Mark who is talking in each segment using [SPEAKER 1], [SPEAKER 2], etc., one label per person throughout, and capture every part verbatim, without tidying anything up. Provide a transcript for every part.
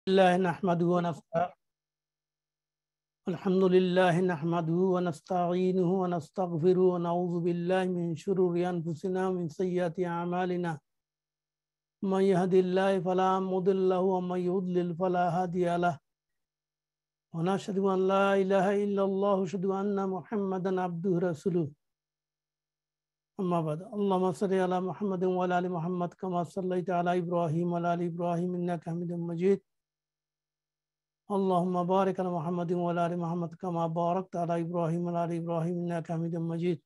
[SPEAKER 1] الله نحمده ونستعينه الحمد لله نحمده ونستعينه ونستغفره ونعوذ بالله من شرور أنفسنا ومن سيئات أعمالنا من يهد الله فلا مضل له ومن يضلل فلا هادي له ونشهد أن لا إله إلا الله وأشهد أن محمدا عبده ورسوله أما بعد اللهم صل على محمد وعلى آل محمد كما صليت على إبراهيم وعلى آل إبراهيم إنك حميد مجيد اللهم بارك على محمد وعلى آل محمد كما باركت على إبراهيم وعلى آل إبراهيم إنك حميد مجيد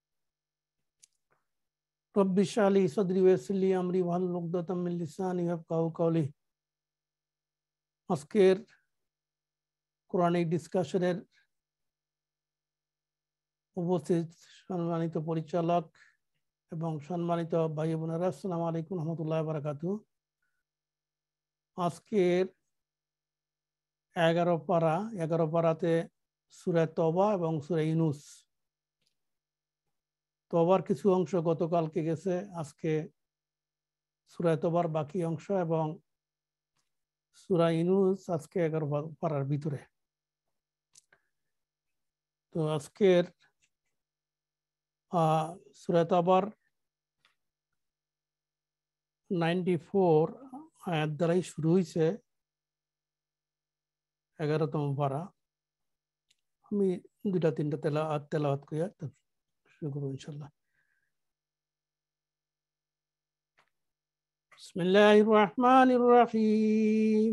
[SPEAKER 1] رب اشرح لي صدري ويسر لي أمري واحلل عقدة من لساني يفقهوا قولي আজকের কোরআনিক ডিসকাশনের উপস্থিত সম্মানিত পরিচালক এবং সম্মানিত ভাই বোনেরা আসসালামু আলাইকুম রহমতুল্লাহ বারাকাতুহু। আজকের এগারো পারা এগারো পারাতে সূরা তওবা এবং সূরা ইউনূস, তওবার কিছু অংশ গতকালকে গেছে, আজকে সূরা তওবার বাকি অংশ এবং সূরা ইউনূস আজকে এগারো পারার ভিতরে। তো আজকের আহ সূরা তওবার নাইনটি ফোর আয়াত দ্বারাই শুরু হয়েছে এগারোতম পারা। আমি দুইটা তিনটা তেলা তেলাওয়াত করিয়া শুরু করবো ইনশাল্লাহ। বিসমিল্লাহির রহমানির রহিম।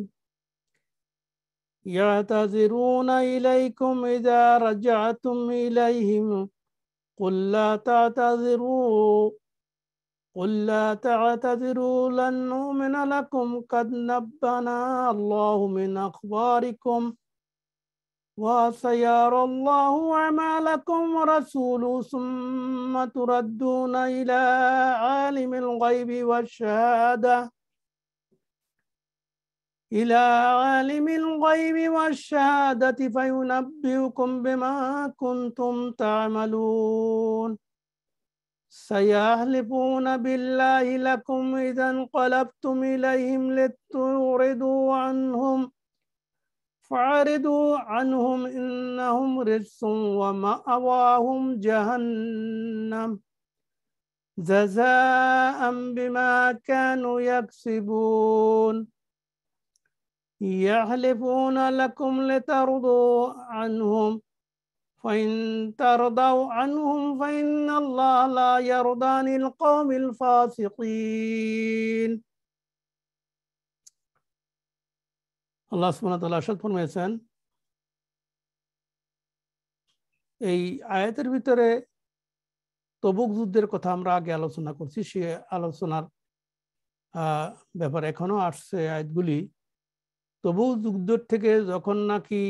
[SPEAKER 1] ইয়াতাযিরুনা ইলাইকুম ইযা রাজআতুম ইলাইহিম কুল লা তা'তাযিরু কুল লা তা'তাযিরু লান নু'মিনা লাকুম কাদ নাব্বানা আল্লাহু মিন আখবারিকুম وسيرى الله أعمالكم ورسوله ثم تردون إلى عالم الغيب والشهادة إلى عالم الغيب والشهادة فينبئكم بما كنتم تعملون سيحلفون بالله لكم إذا انقلبتم إليهم لتعرضوا عنهم فاعرضوا عنهم إنهم رجس ومأواهم جهنم جزاء بما كانوا يكسبون يحلفون لكم لترضوا عنهم فإن ترضوا عنهم فإن الله لا يرضى عن القوم الفاسقين। আল্লাহ সুবহানাহু ওয়া তাআলা ইরশাদ ফরমায়েছেন, এই আয়াতের ভিতরে তবুক যুদ্ধের কথা আমরা আগে আলোচনা করছি, সে আলোচনার ব্যাপারে এখনো আসছে আয়াতগুলি। তবুক যুদ্ধের থেকে যখন নাকি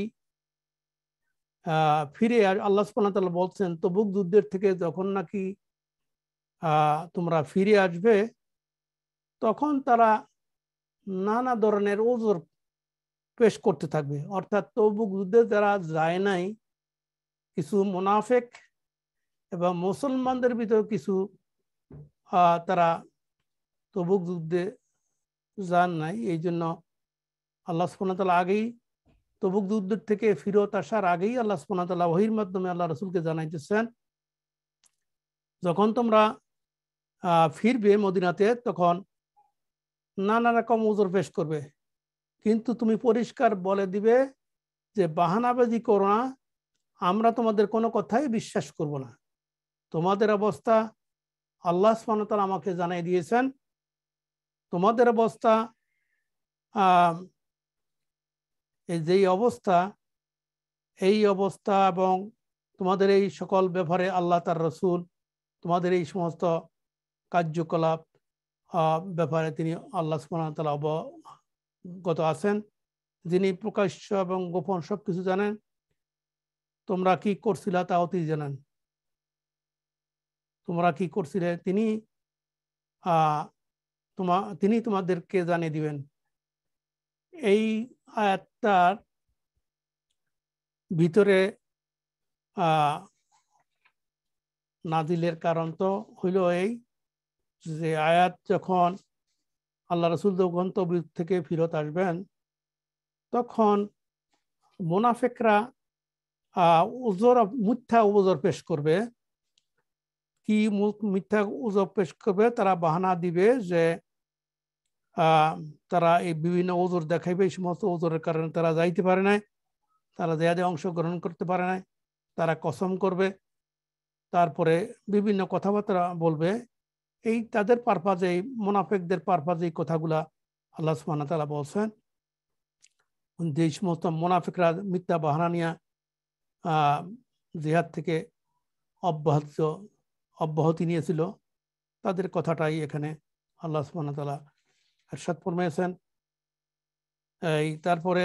[SPEAKER 1] আহ ফিরে আল্লাহ সুবহানাহু ওয়া তাআলা বলছেন, তবুক যুদ্ধের থেকে যখন নাকি আহ তোমরা ফিরে আসবে তখন তারা নানা ধরনের ওজর পেশ করতে থাকবে। অর্থাৎ তবুক যুদ্ধে যারা যায় নাই, কিছু মুনাফিক এবং মুসলমানদের ভিতরে কিছু তারা তবুক যুদ্ধে যান নাই, এই জন্য আল্লাহ সুবহানাহু ওয়া তাআলা আগেই তবুক যুদ্ধের থেকে ফিরত আসার আগেই আল্লাহ সুবহানাহু ওয়া তাআলা ওহীর মাধ্যমে আল্লাহ রাসূলকে জানাইতেছেন, যখন তোমরা আহ ফিরবে মদিনাতে তখন নানা রকম ওজর পেশ করবে, কিন্তু তুমি পরিষ্কার বলে দিবে যে বাহানাবাজি করো না, আমরা তোমাদের কোনো কথাই বিশ্বাস করব না। তোমাদের অবস্থা আল্লাহ সুবহানাহু ওয়া তাআলা আমাকে জানাই দিয়েছেন, তোমাদের অবস্থা আহ এই যেই অবস্থা এই অবস্থা এবং তোমাদের এই সকল ব্যাপারে আল্লাহ তার রসুল তোমাদের এই সমস্ত কার্যকলাপ ব্যাপারে তিনি আল্লাহ সুবহানাহু ওয়া তাআলা অবগত আছেন, যিনি প্রকাশ্য এবং গোপন সব কিছু জানেন। তোমরা কি করছিলা তাও তিনি জানেন, তোমরা কি করছিলে তিনি আহ তোমা তিনি তোমাদেরকে জানিয়ে দিবেন। এই আয়াতটার ভিতরে আহ নাজিলের কারণ তো হইল এই যে আয়াত যখন আল্লাহ রাসূল যখন তবুক থেকে ফিরত আসবেন তখন মুনাফিকরা উজর মিথ্যা উজর পেশ করবে। কি মিথ্যা উজর পেশ করবে? তারা বাহানা দিবে যে তারা এই বিভিন্ন ওজোর দেখাইবে, এই সমস্ত ওজোরের কারণে তারা যাইতে পারে নাই, তারা জিহাদে অংশগ্রহণ করতে পারে নাই, তারা কসম করবে, তারপরে বিভিন্ন কথাবার্তা বলবে। এই তাদের পারপাজে, এই মুনাফিকদের পারপাজে এই কথাগুলা আল্লাহ সুবহানাহু ওয়া তাআলা বলছেন। যে সমস্ত মুনাফিকরা মিথ্যা বাহানা নিয়ে আহ জিহাদ থেকে অব্যাহত অব্যাহতি নিয়েছিল, তাদের কথাটাই এখানে আল্লাহ সুবহানাহু ওয়া তাআলা ইরশাদ ফরমাইছেন। এই তারপরে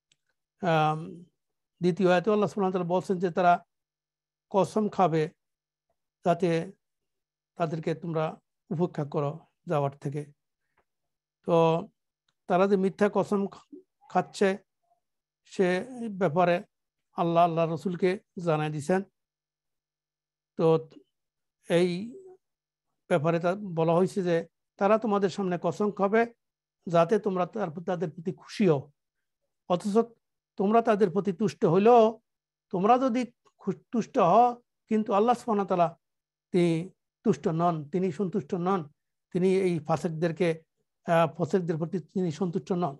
[SPEAKER 1] দ্বিতীয় আয়াতে আল্লাহ সুবহানাহু ওয়া তাআলা বলছেন যে তারা কসম খাবে যাতে তাদেরকে তোমরা উপেক্ষা করো যাওয়ার থেকে। তো তারা যে মিথ্যা কসম খাচ্ছে সে ব্যাপারে আল্লাহ আল্লাহ রসুলকে জানাই দিয়েছেন। তো এই ব্যাপারে বলা হয়েছে যে তারা তোমাদের সামনে কসম খাবে যাতে তোমরা তাদের প্রতি খুশি হও, অথচ তোমরা তাদের প্রতি তুষ্ট হইলেও তোমরা যদি তুষ্ট হও কিন্তু আল্লাহ সুবহানাহু ওয়া তাআলা তিনি তুষ্ট নন, তিনি সন্তুষ্ট নন, তিনি এই ফাসিকদেরকে ফাসিকদের প্রতি তিনি সন্তুষ্ট নন।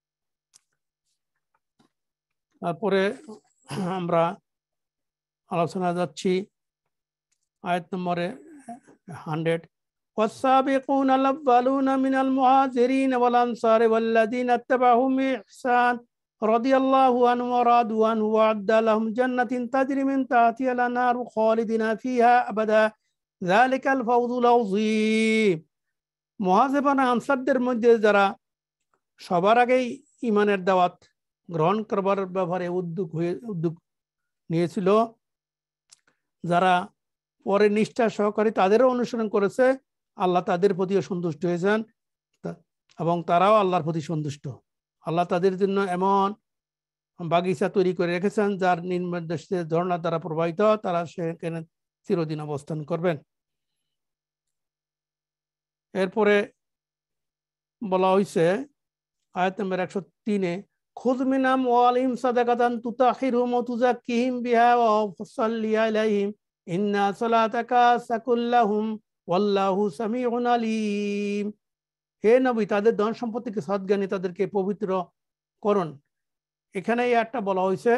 [SPEAKER 1] তারপরে আমরা আলোচনা যাচ্ছি আয়াত নম্বরে হান্ড্রেড। والسابقون الأولون من المهاجرين والأنصار والذين اتبعوهم بإحسان رضي الله عنهم ورضوا عنه وأعد لهم جنة تجري من تحتها الأنهار خالدين فيها أبدا ذلك الفوز العظيم। মুহাজিরিন আনসারদের মধ্যে যারা সবার আগেই ঈমানের দাওয়াত গ্রহণ করবার ব্যাপারে উদ্যোগ হয়ে উদ্যোগ নিয়েছিল, যারা পরে নিষ্ঠা সহকারে তাদেরও অনুসরণ করেছে, আল্লাহ তাদের প্রতিও সন্তুষ্ট হয়েছেন এবং তারাও আল্লাহর প্রতি সন্তুষ্ট। আল্লাহ তাদের জন্য এমন বাগিচা তৈরি করে রেখেছেন যার নির্দেশে ঝর্ণা দ্বারা প্রবাহিত, তারা সেখানে চিরদিন অবস্থান করবেন। এরপরে বলা হয়েছে আয়াত নম্বর একশো তিনে, খুয মিন আমওয়ালিহিম সাদাকাতান তুতাহিরুহুম ওয়া তুযাক্কিহিম বিহা ওয়া সাল্লি আলাইহিম ইন্না সালাতাকা সাকুল লাহুম ওয়াল্লাহু সামিউন আলীম। হে নবী, তাদের ধন সম্পত্তিকে সদ্জ্ঞানী তাদেরকে পবিত্র করুন। এখানে একটা বলা হয়েছে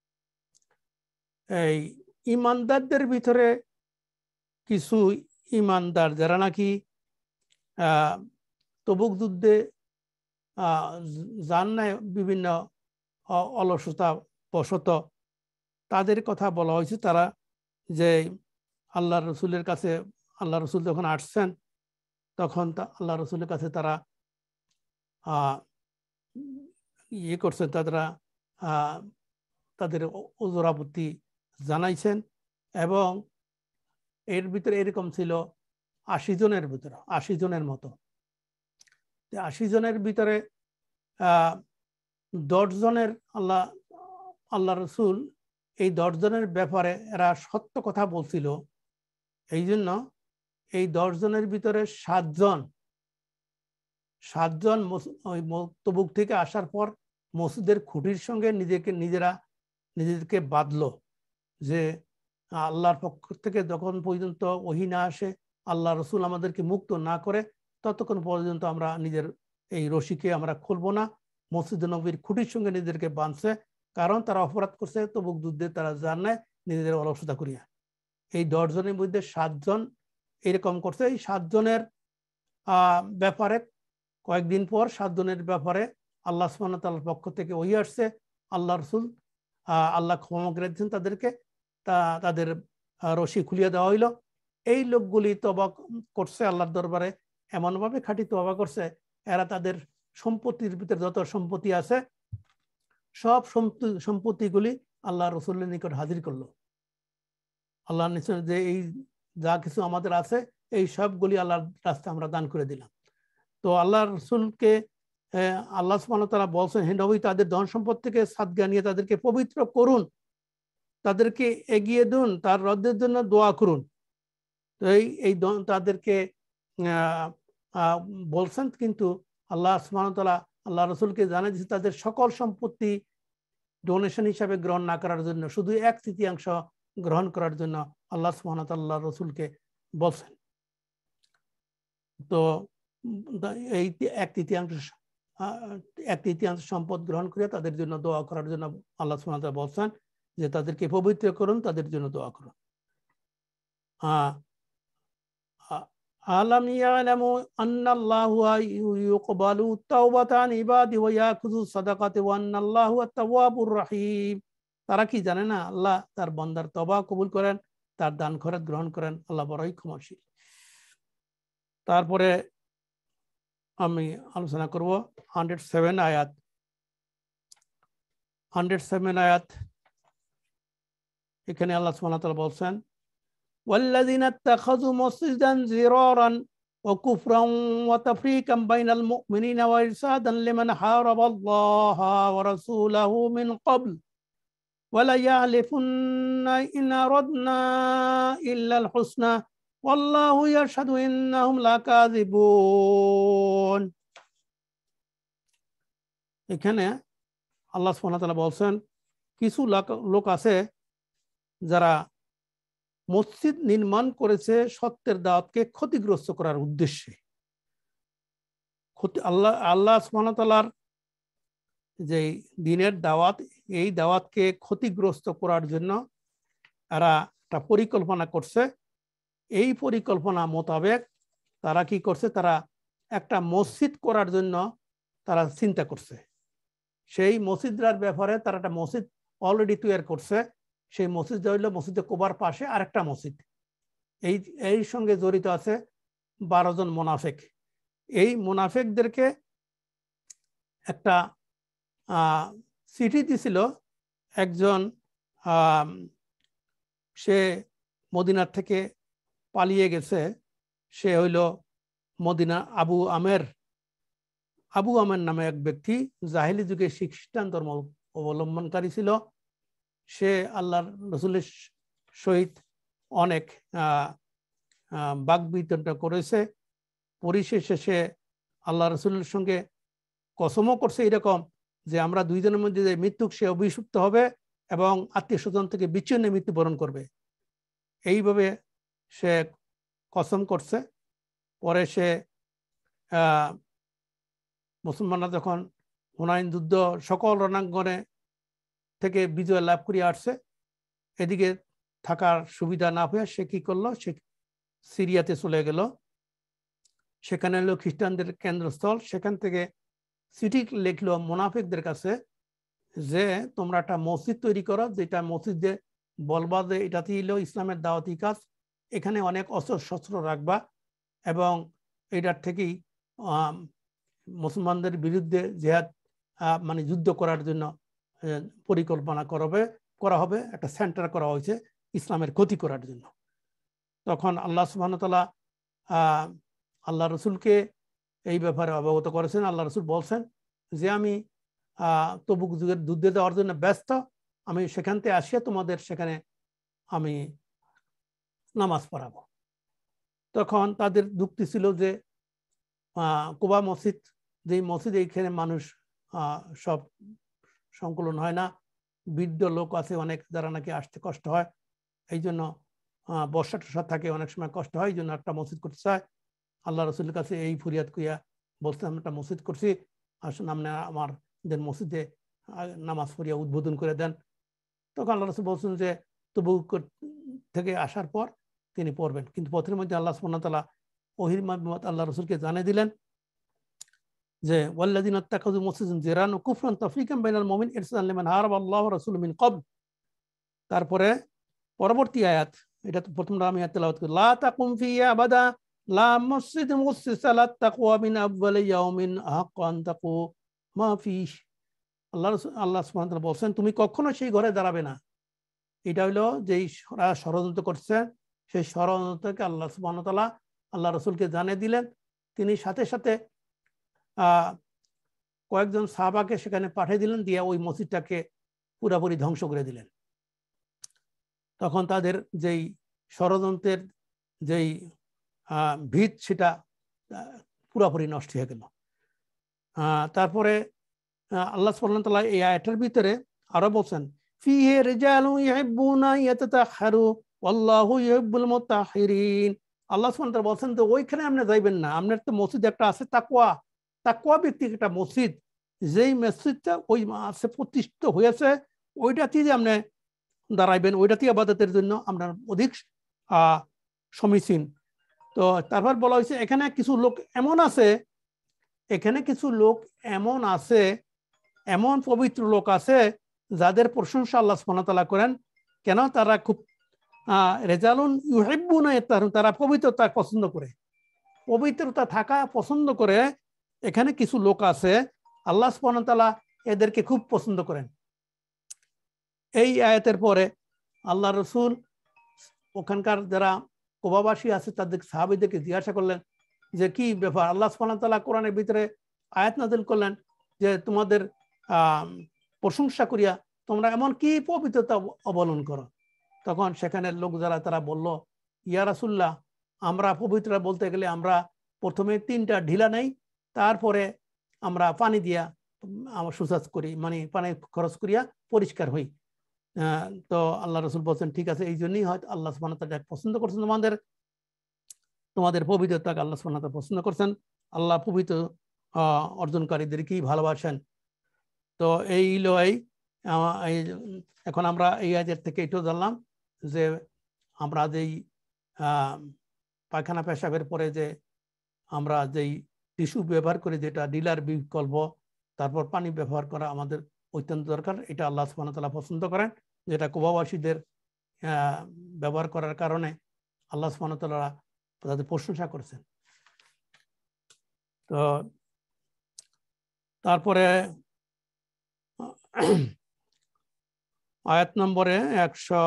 [SPEAKER 1] এই ইমানদারদের ভিতরে কিছু ইমানদার যারা নাকি আহ তবুক যুদ্ধে আহ যান নাই বিভিন্ন অলসতা বশত, তাদের কথা বলা হয়েছে। তারা যে আল্লাহ রসুলের কাছে, আল্লাহ রসুল যখন আসছেন তখন আল্লাহ রসুলের কাছে তারা আহ ইয়ে করছেন, তারা আহ তাদের ওজর আপত্তি জানাইছেন এবং এর ভিতরে এরকম ছিল আশি জনের ভিতরে আশি জনের মতো। আশি জনের ভিতরে আহ দশ জনের আল্লাহ আল্লাহ রসুল এই দশ জনের ব্যাপারে এরা সত্য কথা বলছিল, এই জন্য এই দশ জনের ভিতরে সাতজন সাতজন ওই তবুক থেকে আসার পর মসজিদের খুঁটির সঙ্গে নিজেকে নিজেরা নিজেদেরকে বাঁধলো যে আল্লাহর পক্ষ থেকে যখন পর্যন্ত ওহী না আসে, আল্লাহ রসুল আমাদেরকে মুক্ত না করে, ততক্ষণ পর্যন্ত আমরা নিজের এই রশিকে আমরা খুলবো না। মসজিদ নবীর খুঁটির সঙ্গে নিজেদেরকে বাঁধছে, কারণ তারা অপরাধ করছে, তবুক যুদ্ধে তারা জান নাই নিজেদের অলসতা করিয়া। এই দশ জনের মধ্যে সাতজন এরকম করছে। এই সাতজনের আহ ব্যাপারে কয়েকদিন পর সাতজনের ব্যাপারে আল্লাহ সুবহানাহু ওয়া তাআলার পক্ষ থেকে ওহী আসছে। আল্লাহ রসুল আহ আল্লাহ ক্ষমা করে দিয়েছেন তাদেরকে, তা তাদের রশি খুলিয়ে দেওয়া হইল। এই লোকগুলি তওবা করছে আল্লাহর দরবারে, এমনভাবে খাঁটি তওবা করছে, এরা তাদের সম্পত্তির ভিতরে যত সম্পত্তি আছে সব সম্পত্তিগুলি আল্লাহ রসুলের নিকট হাজির করলো। আল্লাহ নিশ্চয় যে এই যা কিছু আমাদের আছে এই সবগুলি আল্লাহর রাস্তায় আমরা দান করে দিলাম। তো আল্লাহ রসুলকে আল্লাহ সুবহানাহু ওয়া তাআলা বলছেন, হে নবী, তাদের ধন সম্পদ থেকে সাদগা নিয়ে তাদেরকে পবিত্র করুন, তাদেরকে এগিয়ে দিন, তার রদ্দের জন্য দোয়া করুন। তো এই এই তাদেরকে বলছেন, কিন্তু আল্লাহ সুবহানাহু ওয়া তাআলা আল্লাহ রসুলকে জানিয়ে দিয়েছে তাদের সকল সম্পত্তি ডোনেশন হিসাবে গ্রহণ না করার জন্য, শুধু এক তৃতীয়াংশ গ্রহণ করার জন্য আল্লাহ সুবহানাহু ওয়া তাআলা রসুলকে বলছেন। তো এই এক তৃতীয়াংশ এক তৃতীয়াংশ সম্পদ গ্রহণ করে তাদের জন্য দোয়া করার জন্য আল্লাহ সুবহানাহু ওয়া তাআলা বলছেন যে তাদেরকে পবিত্র করুন, তাদের জন্য দোয়া করুন। আলাম ইয়ালামু আন্নাল্লাহু ইয়াকবালু তাওবাতা আন ইবাদি ওয়া ইয়াখুযু সাদাকাতি ওয়া আন্নাল্লাহু আত-তাওয়াবুর রহিম। তারা কি জানে না আল্লাহ তার বান্দার তওবা কবুল করেন, তার দান খয়রাত গ্রহণ করেন, আল্লাহ বড়ই ক্ষমাশীল। তারপরে আমি আলোচনা করব একশো সাত আয়াত। একশো সাত আয়াত এখানে আল্লাহ সুবহানাহু ওয়া তাআলা বলছেন والذين اتخذوا مسجدا ضرارا وكفرا وتفريقا بين المؤمنين وإرصادا لمن حارب الله ورسوله من قبل ولا يحلفن إن أردنا إلا الحسنى والله يشهد إنهم لكاذبون। এখানে আল্লাহ সুবহানাহু ওয়া তাআলা বলছেন কিছু লোক আছে যারা মসজিদ নির্মাণ করেছে সত্যের দাওয়াতকে ক্ষতিগ্রস্ত করার উদ্দেশ্যে। আল্লাহ আল্লাহ সুবহানাহু ওয়া তাআলার যে দ্বীনের দাওয়াত, এই দাওয়াতকে ক্ষতিগ্রস্ত করার জন্য এরা একটা পরিকল্পনা করছে। এই পরিকল্পনা মোতাবেক তারা কি করছে, তারা একটা মসজিদ করার জন্য তারা চিন্তা করছে। সেই মসজিদটার ব্যাপারে তারা একটা মসজিদ অলরেডি তৈরি করছে। সেই মসজিদটা হইল মসজিদে কুবার পাশে আরেকটা মসজিদ। এই এই সঙ্গে জড়িত আছে বারো জন মুনাফিক। এই মুনাফিকদেরকে একটা চিঠি দিছিল একজন, সে মদিনার থেকে পালিয়ে গেছে। সে হইল মদিনা আবু আমের আবু আমের নামে এক ব্যক্তি, জাহিলি যুগে খ্রিস্টান ধর্ম অবলম্বনকারী ছিল। সে আল্লাহর রসুলের সহিত অনেক বাকবিতণ্ডা করেছে। পরিশেষে সে আল্লাহ রসুলের সঙ্গে কসমও করছে এরকম যে আমরা দুইজনের মধ্যে যে মৃত্যু, সে অভিশপ্ত হবে এবং আত্মীয় স্বজন থেকে বিচ্ছিন্নে মৃত্যুবরণ করবে। এইভাবে সে কসম করছে। পরে সে মুসলমানরা যখন হুনাইন যুদ্ধ সকল রণাঙ্গনে থেকে বিজয় লাভ করে আসছে, এদিকে থাকার সুবিধা না হয়ে সে কি করলো, সে সিরিয়াতে চলে গেল। সেখানে হলো খ্রিস্টানদের কেন্দ্রস্থল। সেখান থেকে চিঠি লিখলো মুনাফিকদের কাছে যে তোমরা একটা মসজিদ তৈরি করো, যেটা মসজিদে বলবা যে এটাতেই হলো ইসলামের দাওয়াতি কাজ, এখানে অনেক অস্ত্র শস্ত্র রাখবা এবং এটার থেকেই মুসলমানদের বিরুদ্ধে জিহাদ মানে যুদ্ধ করার জন্য পরিকল্পনা করবে করা হবে। একটা সেন্টার করা হয়েছে ইসলামের ক্ষতি করার জন্য। তখন আল্লাহ সুবহানাহু ওয়া তাআলা আল্লাহ রসুলকে এই ব্যাপারে অবগত করেছেন। আল্লাহ রসুল বলছেন যে আমি তবুক যুগের যুদ্ধ দেওয়ার জন্য ব্যস্ত, আমি সেখান থেকে আসিয়া তোমাদের সেখানে আমি নামাজ পড়াবো। তখন তাদের যুক্তি ছিল যে কুবা মসজিদ, যে মসজিদ এইখানে মানুষ সব সংকলন হয় না, বৃদ্ধ লোক আছে অনেক যারা নাকি আসতে কষ্ট হয়, এই জন্য বর্ষা টর্ষা থাকে, অনেক সময় কষ্ট হয়, এই জন্য একটা মসজিদ করতে চায়। আল্লাহ রসুলের কাছে এই ফরিয়াদ করিয়া বলতে আমি একটা মসজিদ করছি, আসুন আপনি আমাদের মসজিদে নামাজ পড়িয়া উদ্বোধন করে দেন। তখন আল্লাহ রসুল বলছেন যে তবুক থেকে আসার পর তিনি পড়বেন। কিন্তু পথের মধ্যে আল্লাহ সুবহানাহু ওয়া তাআলা ওহীর মাধ্যমে আল্লাহ রসুলকে জানিয়ে দিলেন যে ওয়াল্লাযিনা ইত্তাখাযু মাসজিদান জিরারান ওয়া কুফরান তাফরীকান বাইনাল মুমিনিনা ইরসাদান লিমান হারাবা আল্লাহু ওয়া রাসূলুহু মিন ক্বাবল। তারপরে পরবর্তী আয়াত, এটা তো প্রথমটা আমি তেলাওয়াত করি, লা তাকুম ফিহি আবাদা লা মাসজিদুন উসসিসা আলাত তাকওয়া মিন আউওয়ালি ইয়াউমিন আহাক্কু আন তাকুমা ফিহি। আল্লাহ আল্লাহ সুবহানাহু ওয়া তাআলা বলছেন তুমি কখনো সেই ঘরে দাঁড়াবে না। এটা হলো যেই ষড়যন্ত্র করছে, সেই ষড়যন্ত্রকে আল্লাহ সুবহানাহু ওয়া তাআলা আল্লাহ রসুলকে জানিয়ে দিলেন। তিনি সাথে সাথে আহ কয়েকজন সাহাবাকে সেখানে পাঠিয়ে দিলেন, দিয়ে ওই মসজিদটাকে পুরোপুরি ধ্বংস করে দিলেন। তখন তাদের যেই ষড়যন্ত্রের যেই ভিত সেটা পুরোপুরি নষ্ট হয়ে গেল। তারপরে আল্লাহ সুবহানাহু ওয়া তাআলা এই আয়াতের ভিতরে আরো বলছেন ফিহি রিজালুন ইউহিব্বুনা ইয়াতাতাহহারু ওয়াল্লাহু ইউহিব্বুল মুতাহহিরিন। আল্লাহ সুবহানাহু ওয়া তাআলা বলছেন তো ওইখানে আপনি যাইবেন না, আপনার তো মসজিদ একটা আছে তাকওয়া, তাকওয়া ব্যক্তির একটা মসজিদ, যেই মসজিদটা ওই আছে প্রতিষ্ঠিত হয়েছে ওইটাতেই যে আপনি দাঁড়াইবেন, ওইটাতেই ইবাদতের জন্য আপনার অধিক আহ সমীচীন। তো তারপর বলা হয়েছে এখানে কিছু লোক এমন আছে, এখানে কিছু লোক এমন আছে, এমন পবিত্র লোক আছে যাদের প্রশংসা আল্লাহ সুবহানাহু ওয়া তাআলা করেন। কেন? তারা খুব রেজালুন ইউহিব্বুনা ইয়াতাতাহহারুন, তারা পবিত্রতা পছন্দ করে, পবিত্রতা থাকা পছন্দ করে। এখানে কিছু লোক আছে আল্লাহ সুবহানাহু ওয়া তাআলা এদেরকে খুব পছন্দ করেন। এই আয়াতের পরে আল্লাহ রসুল ওখানকার যারা কুবাবাসী আছে তাদের সাহাবীদেরকে জিজ্ঞাসা করলেন যে কি ব্যাপার, আল্লাহ সুবহানাহু ওয়া তাআলা কোরআনের ভিতরে আয়াত নাযিল করলেন যে তোমাদের আহ প্রশংসা করিয়া তোমরা এমন কি পবিত্রতা অবলম্বন করো। তখন সেখানে লোক যারা তারা বলল, ইয়া রাসূলুল্লাহ, আমরা পবিত্র বলতে গেলে আমরা প্রথমে তিনটা ঢিলা নেই, তারপরে আমরা পানি দিয়া আমরা সুসাজ করি, মানে পানি খরচ করিয়া পরিষ্কার হই। তো আল্লাহ রসুল বলছেন ঠিক আছে, এই জন্যই হয়তো আল্লাহ সুবহানাহু ওয়া তাআলা পছন্দ করছেন তোমাদের, তোমাদের পবিত্রতাকে আল্লাহ সুবহানাহু ওয়া তাআলা পছন্দ করছেন। আল্লাহ পবিত্র আহ অর্জনকারীদেরকেই ভালোবাসেন। তো এই লয় এখন আমরা এই আয়াত থেকে এটাও জানলাম যে আমরা যেই আহ পায়খানা পেশাবের পরে যে আমরা যেই টিস্যু ব্যবহার করি, যেটা ডিলার বিকল্প, তারপর পানি ব্যবহার করা আমাদের অত্যন্ত দরকার। এটা আল্লাহ সুবহানাহু ওয়া তাআলা পছন্দ করেন, যেটা কুবাবাসীদের ব্যবহার করার কারণে আল্লাহ সুবহানাহু ওয়া তাআলা তাদের প্রশংসা করেছেন। তো তারপরে আয়াত নম্বরে একশো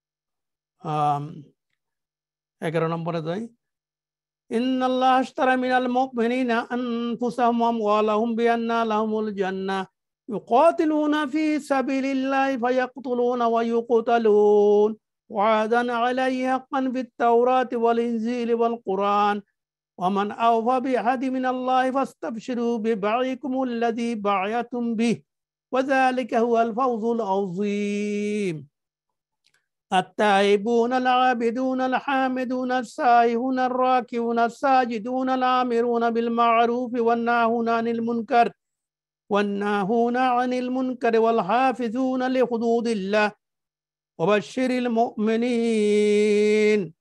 [SPEAKER 1] এগারো নম্বরে যাই, ইন্নাল্লাহ আশতারা মিনাল মুমিনিনা আনফুসাহুম ওয়া আমওয়ালাহুম বিআন্না লাহুমুল জান্নাহ ইউকাতিলুনা ফি সাবিলিল্লাহি ফায়াকতুলুনা ওয়া ইউকতালুন ওয়া'দান আলাইহি হাক্কান ফিত তাওরাতি ওয়াল ইনজিলি ওয়াল কুরআন ওয়া মান আওফা বিআহদি মিনাল্লাহি ফাস্তাবশিরু বিবাইকুমুল্লাযী বা'য়াতুম বিহি ওয়া যালিকা হুয়াল ফাওজুল আযীম। التائبون العابدون الحامدون السائحون الراكعون الساجدون الآمرون بالمعروف والناهون عن المنكر والناهون عن المنكر والحافظون لحدود الله وبشر المؤمنين।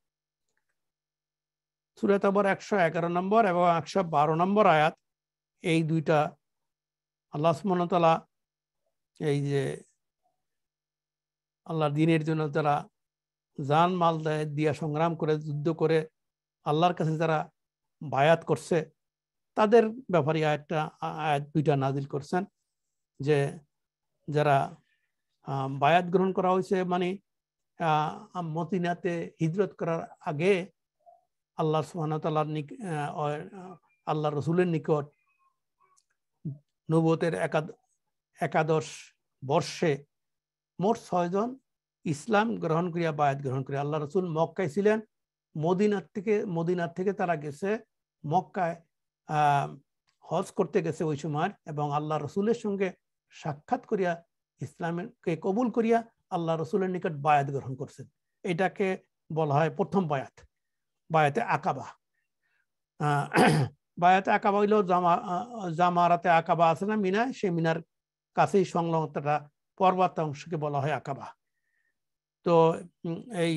[SPEAKER 1] সূরা তাওবার একশো এগারো নম্বর এবং একশো বারো নম্বর আয়াত, এই দুইটা আল্লাহ সুবহানাহু ওয়া তাআলা এই যে আল্লাহর দ্বীনের জন্য যারা জান মাল দেয় দিয়া সংগ্রাম করে যুদ্ধ করে আল্লাহর কাছে যারা বায়াত করছে তাদের ব্যাপারে আয়াতটা আয়াত দুইটা নাজিল করছেন। যে যারা বায়াত গ্রহণ করা হয়েছে, মানে মদিনাতে হিজরত করার আগে আল্লাহ সুবহানাহু ওয়া তাআলার আল্লাহ রসুলের নিকট নবুয়তের একাদশ বর্ষে মোট ছয়জন ইসলাম গ্রহণ করিয়া বায়াত গ্রহণ করিয়া, আল্লাহ রসুল মক্কায় ছিলেন, মদিনার থেকে মদিনার থেকে তারা গেছে মক্কায় আহ হজ করতে গেছে ওই সময়, এবং আল্লাহ রসুলের সঙ্গে সাক্ষাৎ করিয়া ইসলামকে কবুল করিয়া আল্লাহ রসুলের নিকট বায়াত গ্রহণ করছেন। এটাকে বলা হয় প্রথম বায়াত, বায়াতে আকাবা। আহ বায়াতে আকাবা হইল জামা জামারাতে আকাবা আছে না মিনায়, সেই মিনার কাছেই সংলগ্নটা পর্বত অংশকে বলা হয় আকাবা। তো এই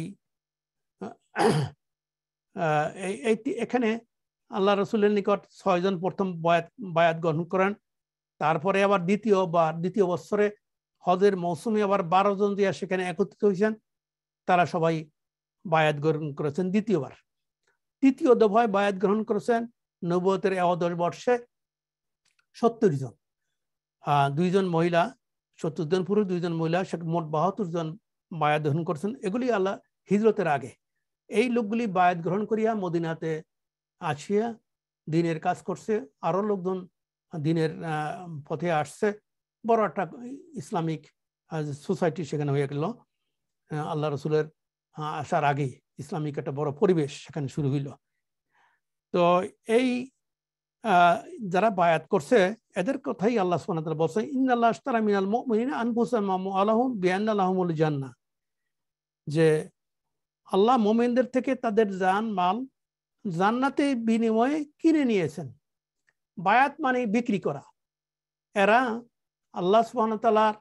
[SPEAKER 1] এখানে আল্লাহ রসুলের নিকট ছয়জন প্রথম বায়াত বায়াত গ্রহণ করেন। তারপরে আবার দ্বিতীয় বা দ্বিতীয় বছরে হজের মৌসুমে আবার বারো জন দিয়া সেখানে একত্রিত হয়েছেন, তারা সবাই বায়াত গ্রহণ করেছেন দ্বিতীয়বার। তৃতীয় দফায় বায়াত গ্রহণ করেছেন নবুয়তের একাদশ বর্ষে সত্তর জন, আহ দুইজন মহিলা, সত্তর জন পুরুষ, দুইজন মহিলা, সে মোট বাহাত্তর জন বায়াত গ্রহণ করেছেন। এগুলি আল্লাহ হিজরতের আগে। এই লোকগুলি বায়াত গ্রহণ করিয়া মদিনাতে আসিয়া দিনের কাজ করছে, আরো লোকজন দিনের পথে আসছে, বড় একটা ইসলামিক সোসাইটি সেখানে হয়ে গেল। আল্লাহ রসুলের আসার আগে ইসলামিক একটা বড় পরিবেশ সেখানে শুরু হইল। তো এই যারা বায়াত করছে এদের কথাই আল্লাহ সুবহানাহু ওয়া তাআলা বলছেন ইন্নাল্লাহ আশতারা মিনাল মুমিনিনা আনফুসাহুম ওয়া আমওয়ালাহুম বিআন্না লাহুমুল জান্নাহ, যে আল্লাহ মুমিনদের থেকে তাদের জান মাল জান্নাতে বিনিময়ে কিনে নিয়েছেন। বায়াত মানে বিক্রি করা। এরা আল্লাহ সুবহানাহু ওয়া তাআলার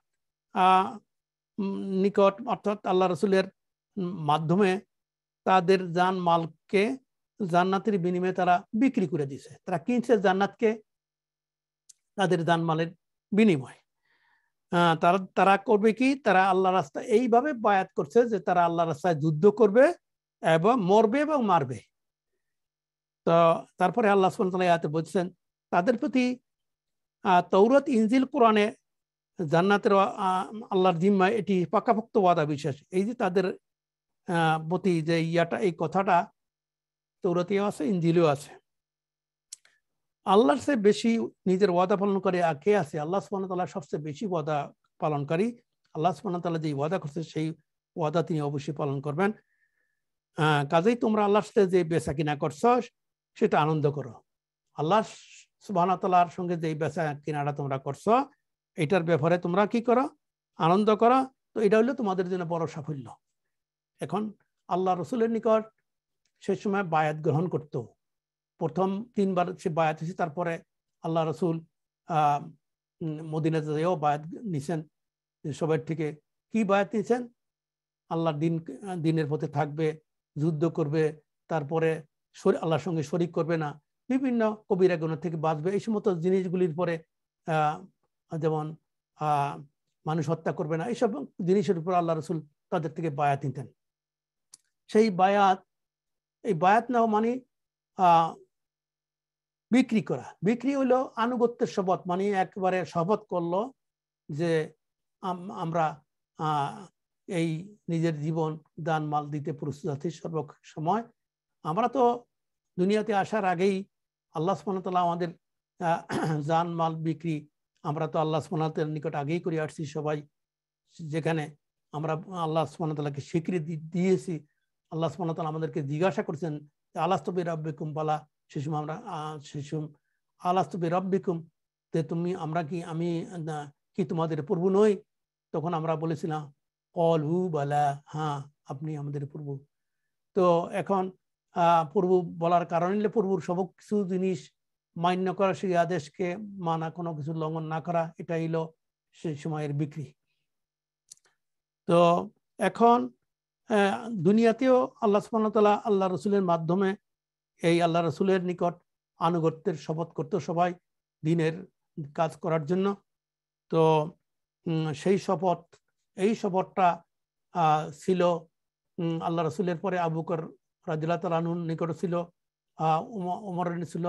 [SPEAKER 1] নিকট অর্থাৎ আল্লাহ রাসূলের মাধ্যমে তাদের জান মালকে জান্নাতের বিনিময়ে তারা বিক্রি করে দিয়েছে। তারা কিনছে জান্নাতকে তাদের জান মালের বিনিময়। তারা তারা করবে কি, তারা আল্লাহ রাস্তায় এইভাবে বায়াত করছে যে তারা আল্লাহ রাস্তায় যুদ্ধ করবে এবং মরবে এবং মারবে। তো তারপরে আল্লাহ সুবহানাহু ওয়া তাআলা আয়াতে বলছেন তাদের প্রতি তাওরাত ইনজিল কোরআনে জান্নাতের আল্লাহর জিম্মায় এটি পাকাপোক্ত ওয়াদা বিশ্বাস। এই যে তাদের প্রতি যে ইয়াটা, এই কথাটা তাওরাতেও আছে ইনজিলেও আছে। আল্লাহর চেয়ে বেশি নিজের ওয়াদা পালন করে আর কে আছে? আল্লাহ সুবহানাহু ওয়া তাআলা সবচেয়ে বেশি ওয়াদা পালনকারী। আল্লাহ সুবহানাহু ওয়া তাআলা যে ওয়াদা করছে সেই ওয়াদা তিনি অবশ্যই পালন করবেন। কাজেই তোমরা আল্লাহর সাথে যে বেচা কিনা করছো সেটা আনন্দ করো। আল্লাহ সুবহানাহু ওয়া তাআলার সঙ্গে যে বেচা কিনাটা তোমরা করছো এটার ব্যাপারে তোমরা কি করো? আনন্দ করো। তো এটা হলো তোমাদের জন্য বড় সাফল্য। এখন আল্লাহ রসুলের নিকট সেই সময় বায়াত গ্রহণ করত। প্রথম তিনবার সে বায়াত হয়েছে, তারপরে আল্লাহ রসুল আহ মদিনা যেও বায়াত নিছেন। সবার থেকে কি বায়াত নিছেন? আল্লাহর দিন দিনের পথে থাকবে, যুদ্ধ করবে, তারপরে আল্লাহর সঙ্গে শরিক করবে না, বিভিন্ন কবিরা গুনাহ থেকে বাঁচবে, এই সমস্ত জিনিসগুলির পরে আহ যেমন আহ মানুষ হত্যা করবে না, এইসব জিনিসের উপর আল্লাহ রসুল তাদের থেকে বায়াত নিতেন। সেই বায়াত, এই বায়াত নেওয়া মানে আহ বিক্রি করা। বিক্রি হইলো আনুগত্যের শপথ, মানে একবারে শপথ করলো যে আমরা আহ এই নিজের জীবন দান মাল দিতে প্রস্তুত আছি সর্ব সময়। আমরা তো দুনিয়াতে আসার আগেই আল্লাহ সুবহানাহু ওয়া তাআলা আমাদের জান মাল বিক্রি আমরা তো আল্লাহ সুবহানাহু ওয়া তাআলার নিকট আগেই করে আসছি সবাই। যেখানে আমরা আল্লাহ সুবহানাহু ওয়া তাআলাকে স্বীকৃতি দিয়েছি, আল্লাহ সুবহানাহু ওয়া তাআলা আমাদেরকে জিজ্ঞাসা করছেন আলাস্তু বিরাব্বিকুম, বলা সেই সময় আমরা সেই সময় আলাস্তু বিরাব্বিকুম, যে তুমি আমরা কি আমি কি তোমাদের প্রভু নই? তখন আমরা বলেছিলাম ক্বালু বালা, হ্যাঁ আপনি আমাদের প্রভু। তো এখন আহ প্রভু বলার কারণ হলে প্রভুর সব কিছু জিনিস মান্য করা, সেই আদেশকে মানা, কোনো কিছু লঙ্ঘন না করা, এটাই হলো সেই সময়ের বিক্রি। তো এখন দুনিয়াতেও আল্লাহ সুবহানাহু ওয়া তাআলা আল্লাহ রসুলের মাধ্যমে এই আল্লাহ রসুলের নিকট আনুগত্যের শপথ করতো সবাই দিনের কাজ করার জন্য। তো সেই শপথ, এই শপথটা ছিল আল্লাহ রসুলের পরে আবু বকর রাদিয়াল্লাহু তাআলা আনহুর নিকট ছিল, ওমরের ছিল,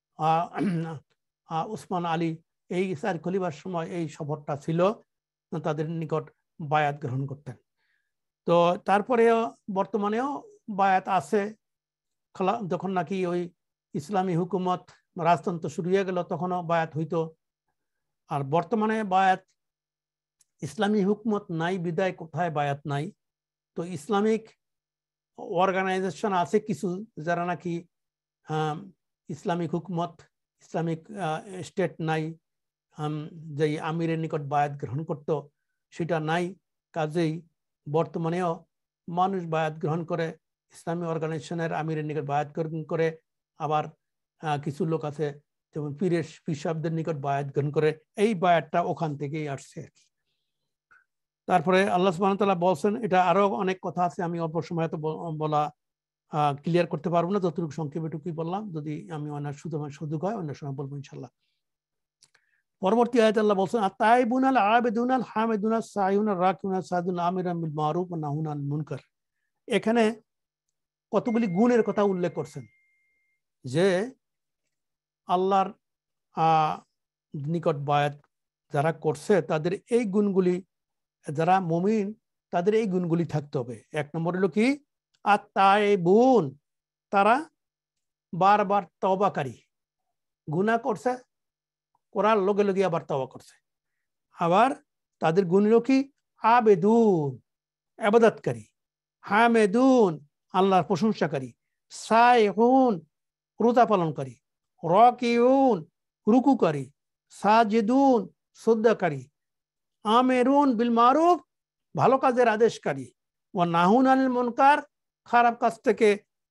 [SPEAKER 1] উসমান আলী, এই চার খলিফার সময় এই শপথটা ছিল, তাদের নিকট বায়াত গ্রহণ করতেন। তো তারপরেও বর্তমানেও বায়াত আছে। যখন নাকি ওই ইসলামী হুকুমত রাজতন্ত্র শুরু হয়ে গেল তখনও বায়াত হইতো। আর বর্তমানে বায়াত ইসলামী হুকুমত নাই বিদায় কোথায় বায়াত নাই। তো ইসলামিক অর্গানাইজেশন আছে কিছু যারা নাকি ইসলামিক হুকুমত, ইসলামিক স্টেট নাই, যে আমিরের নিকট বায়াত গ্রহণ করত সেটা নাই। কাজেই বর্তমানেও মানুষ বায়াত গ্রহণ করে, ইসলামী অর্গানাইজেশনের আমিরের নিকট বায়াত গ্রহণ করে। আবার কিছু লোক আছে যেমন পীরের পীর সাহেবদের নিকট বায়াত গ্রহণ করে। এই বায়াতটা ওখান থেকেই আসছে আর কি। তারপরে আল্লাহ সুবহানাহু ওয়া তাআলা বলছেন, এটা আরো অনেক কথা আছে, আমি অল্প সময় তো বলা ক্লিয়ার করতে পারবো না, যতটুকু সংক্ষেপে টুকুই বললাম। যদি আমি অন্য শুধু সুযোগ হয় অন্য সময় বলবো ইনশাল্লাহ। পরবর্তী আয়াতে আল্লাহ বলছেন আত-তাইবুন আল আবিদুন আল হামিদুন আস সাইউন আর রাকিউন আস সাদুন আমিরুন বিল মারুফ ওয়া নাহুন আনিল মুনকার। এখানে কতগুলি গুণের কথা উল্লেখ করছেন যে আল্লাহর নিকট বায়াত যারা করছে তাদের এই গুণগুলি, যারা মুমিন তাদের এই গুণগুলি থাকতে হবে। এক নম্বর হলো কি আত-তাইবুন, তারা বারবার তওবাকারী, গুনাহ করছে করার লগে লগে আবার তওবা করছে। আবার তাদের গুণ হলো কি আবেদুন, ইবাদতকারী, হামেদুন, আল্লাহর প্রশংসাকারী, সাইহুন, রোজা পালনকারী, রাকিউন রুকুকারী, সাজিদুন সুজদাকারী, আমিরুন বিল মারুফ ভালো কাজের আদেশকারী, ওয়া নাহুন আনিল মুনকার খারাপ কাজ থেকে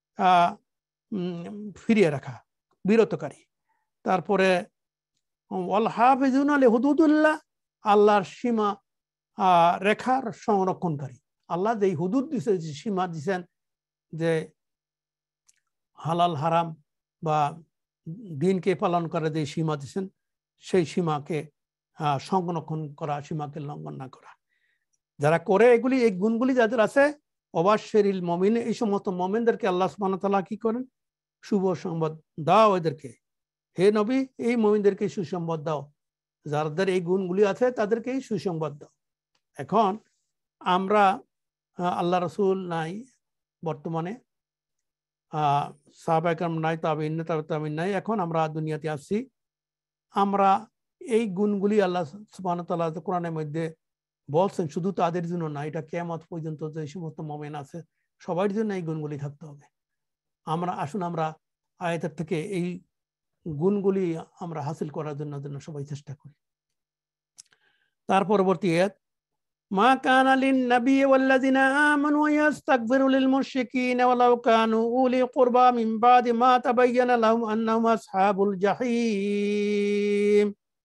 [SPEAKER 1] ফিরিয়ে রাখা, বিরতকারী। তারপরে ওয়াল হাফিজুনা লিহুদুদিল্লাহ আল্লাহর সীমা রেখার সংরক্ষণকারী। আল্লাহ যেই হুদুদ দিয়েছে, সীমা দিয়েছেন, যে হালাল হারাম বা দিনকে পালন করে যে সীমা দিয়েছেন, সেই সীমাকে সংরক্ষণ করা, সীমাকে লঙ্ঘন না করা। যারা করে এগুলি, এই গুণগুলি যাদের আছে, অবাশশিরিল মুমিন, এই সমস্ত মুমিনদেরকে আল্লাহ সুবহানাহু ওয়া তাআলা কি করেন? শুভ সংবাদ দাও এদেরকে, হে নবী এই মুমিনদেরকে সুসংবাদ দাও, যাদের এই গুণগুলি আছে তাদেরকেই সুসংবাদ দাও। এখন আমরা আল্লাহ রসুল নাই বর্তমানে, আহ সাহাবায়ে কেরাম নাই, তাবেঈন তাবেঈন নাই, এখন আমরা দুনিয়াতে আসছি। আমরা এই গুণগুলি আল্লাহ সুবহানাহু ওয়া তাআলা কোরআনের মধ্যে বলছেন, শুধু তাদের জন্য না, এটা কিয়ামত পর্যন্ত যে সমস্ত মুমিন আছে সবার জন্য এই গুণগুলি থাকতে হবে। আমরা আসুন আমরা আয়াতের থেকে এই গুণগুলি আমরা হাসিল করার জন্য জন্য সবাই চেষ্টা করি। তার পরবর্তী আয়াত, মা কানা লিন নবী ওয়াল্লাযিনা আমানু ইয়াস্তাগফিরু লিল মুশরিকিনা ওয়ালাউ কানু উলি কুরবা মিন বাদি মা তাবায়্যানা লাহুম আন্নাহুম আসহাবুল জাহিম।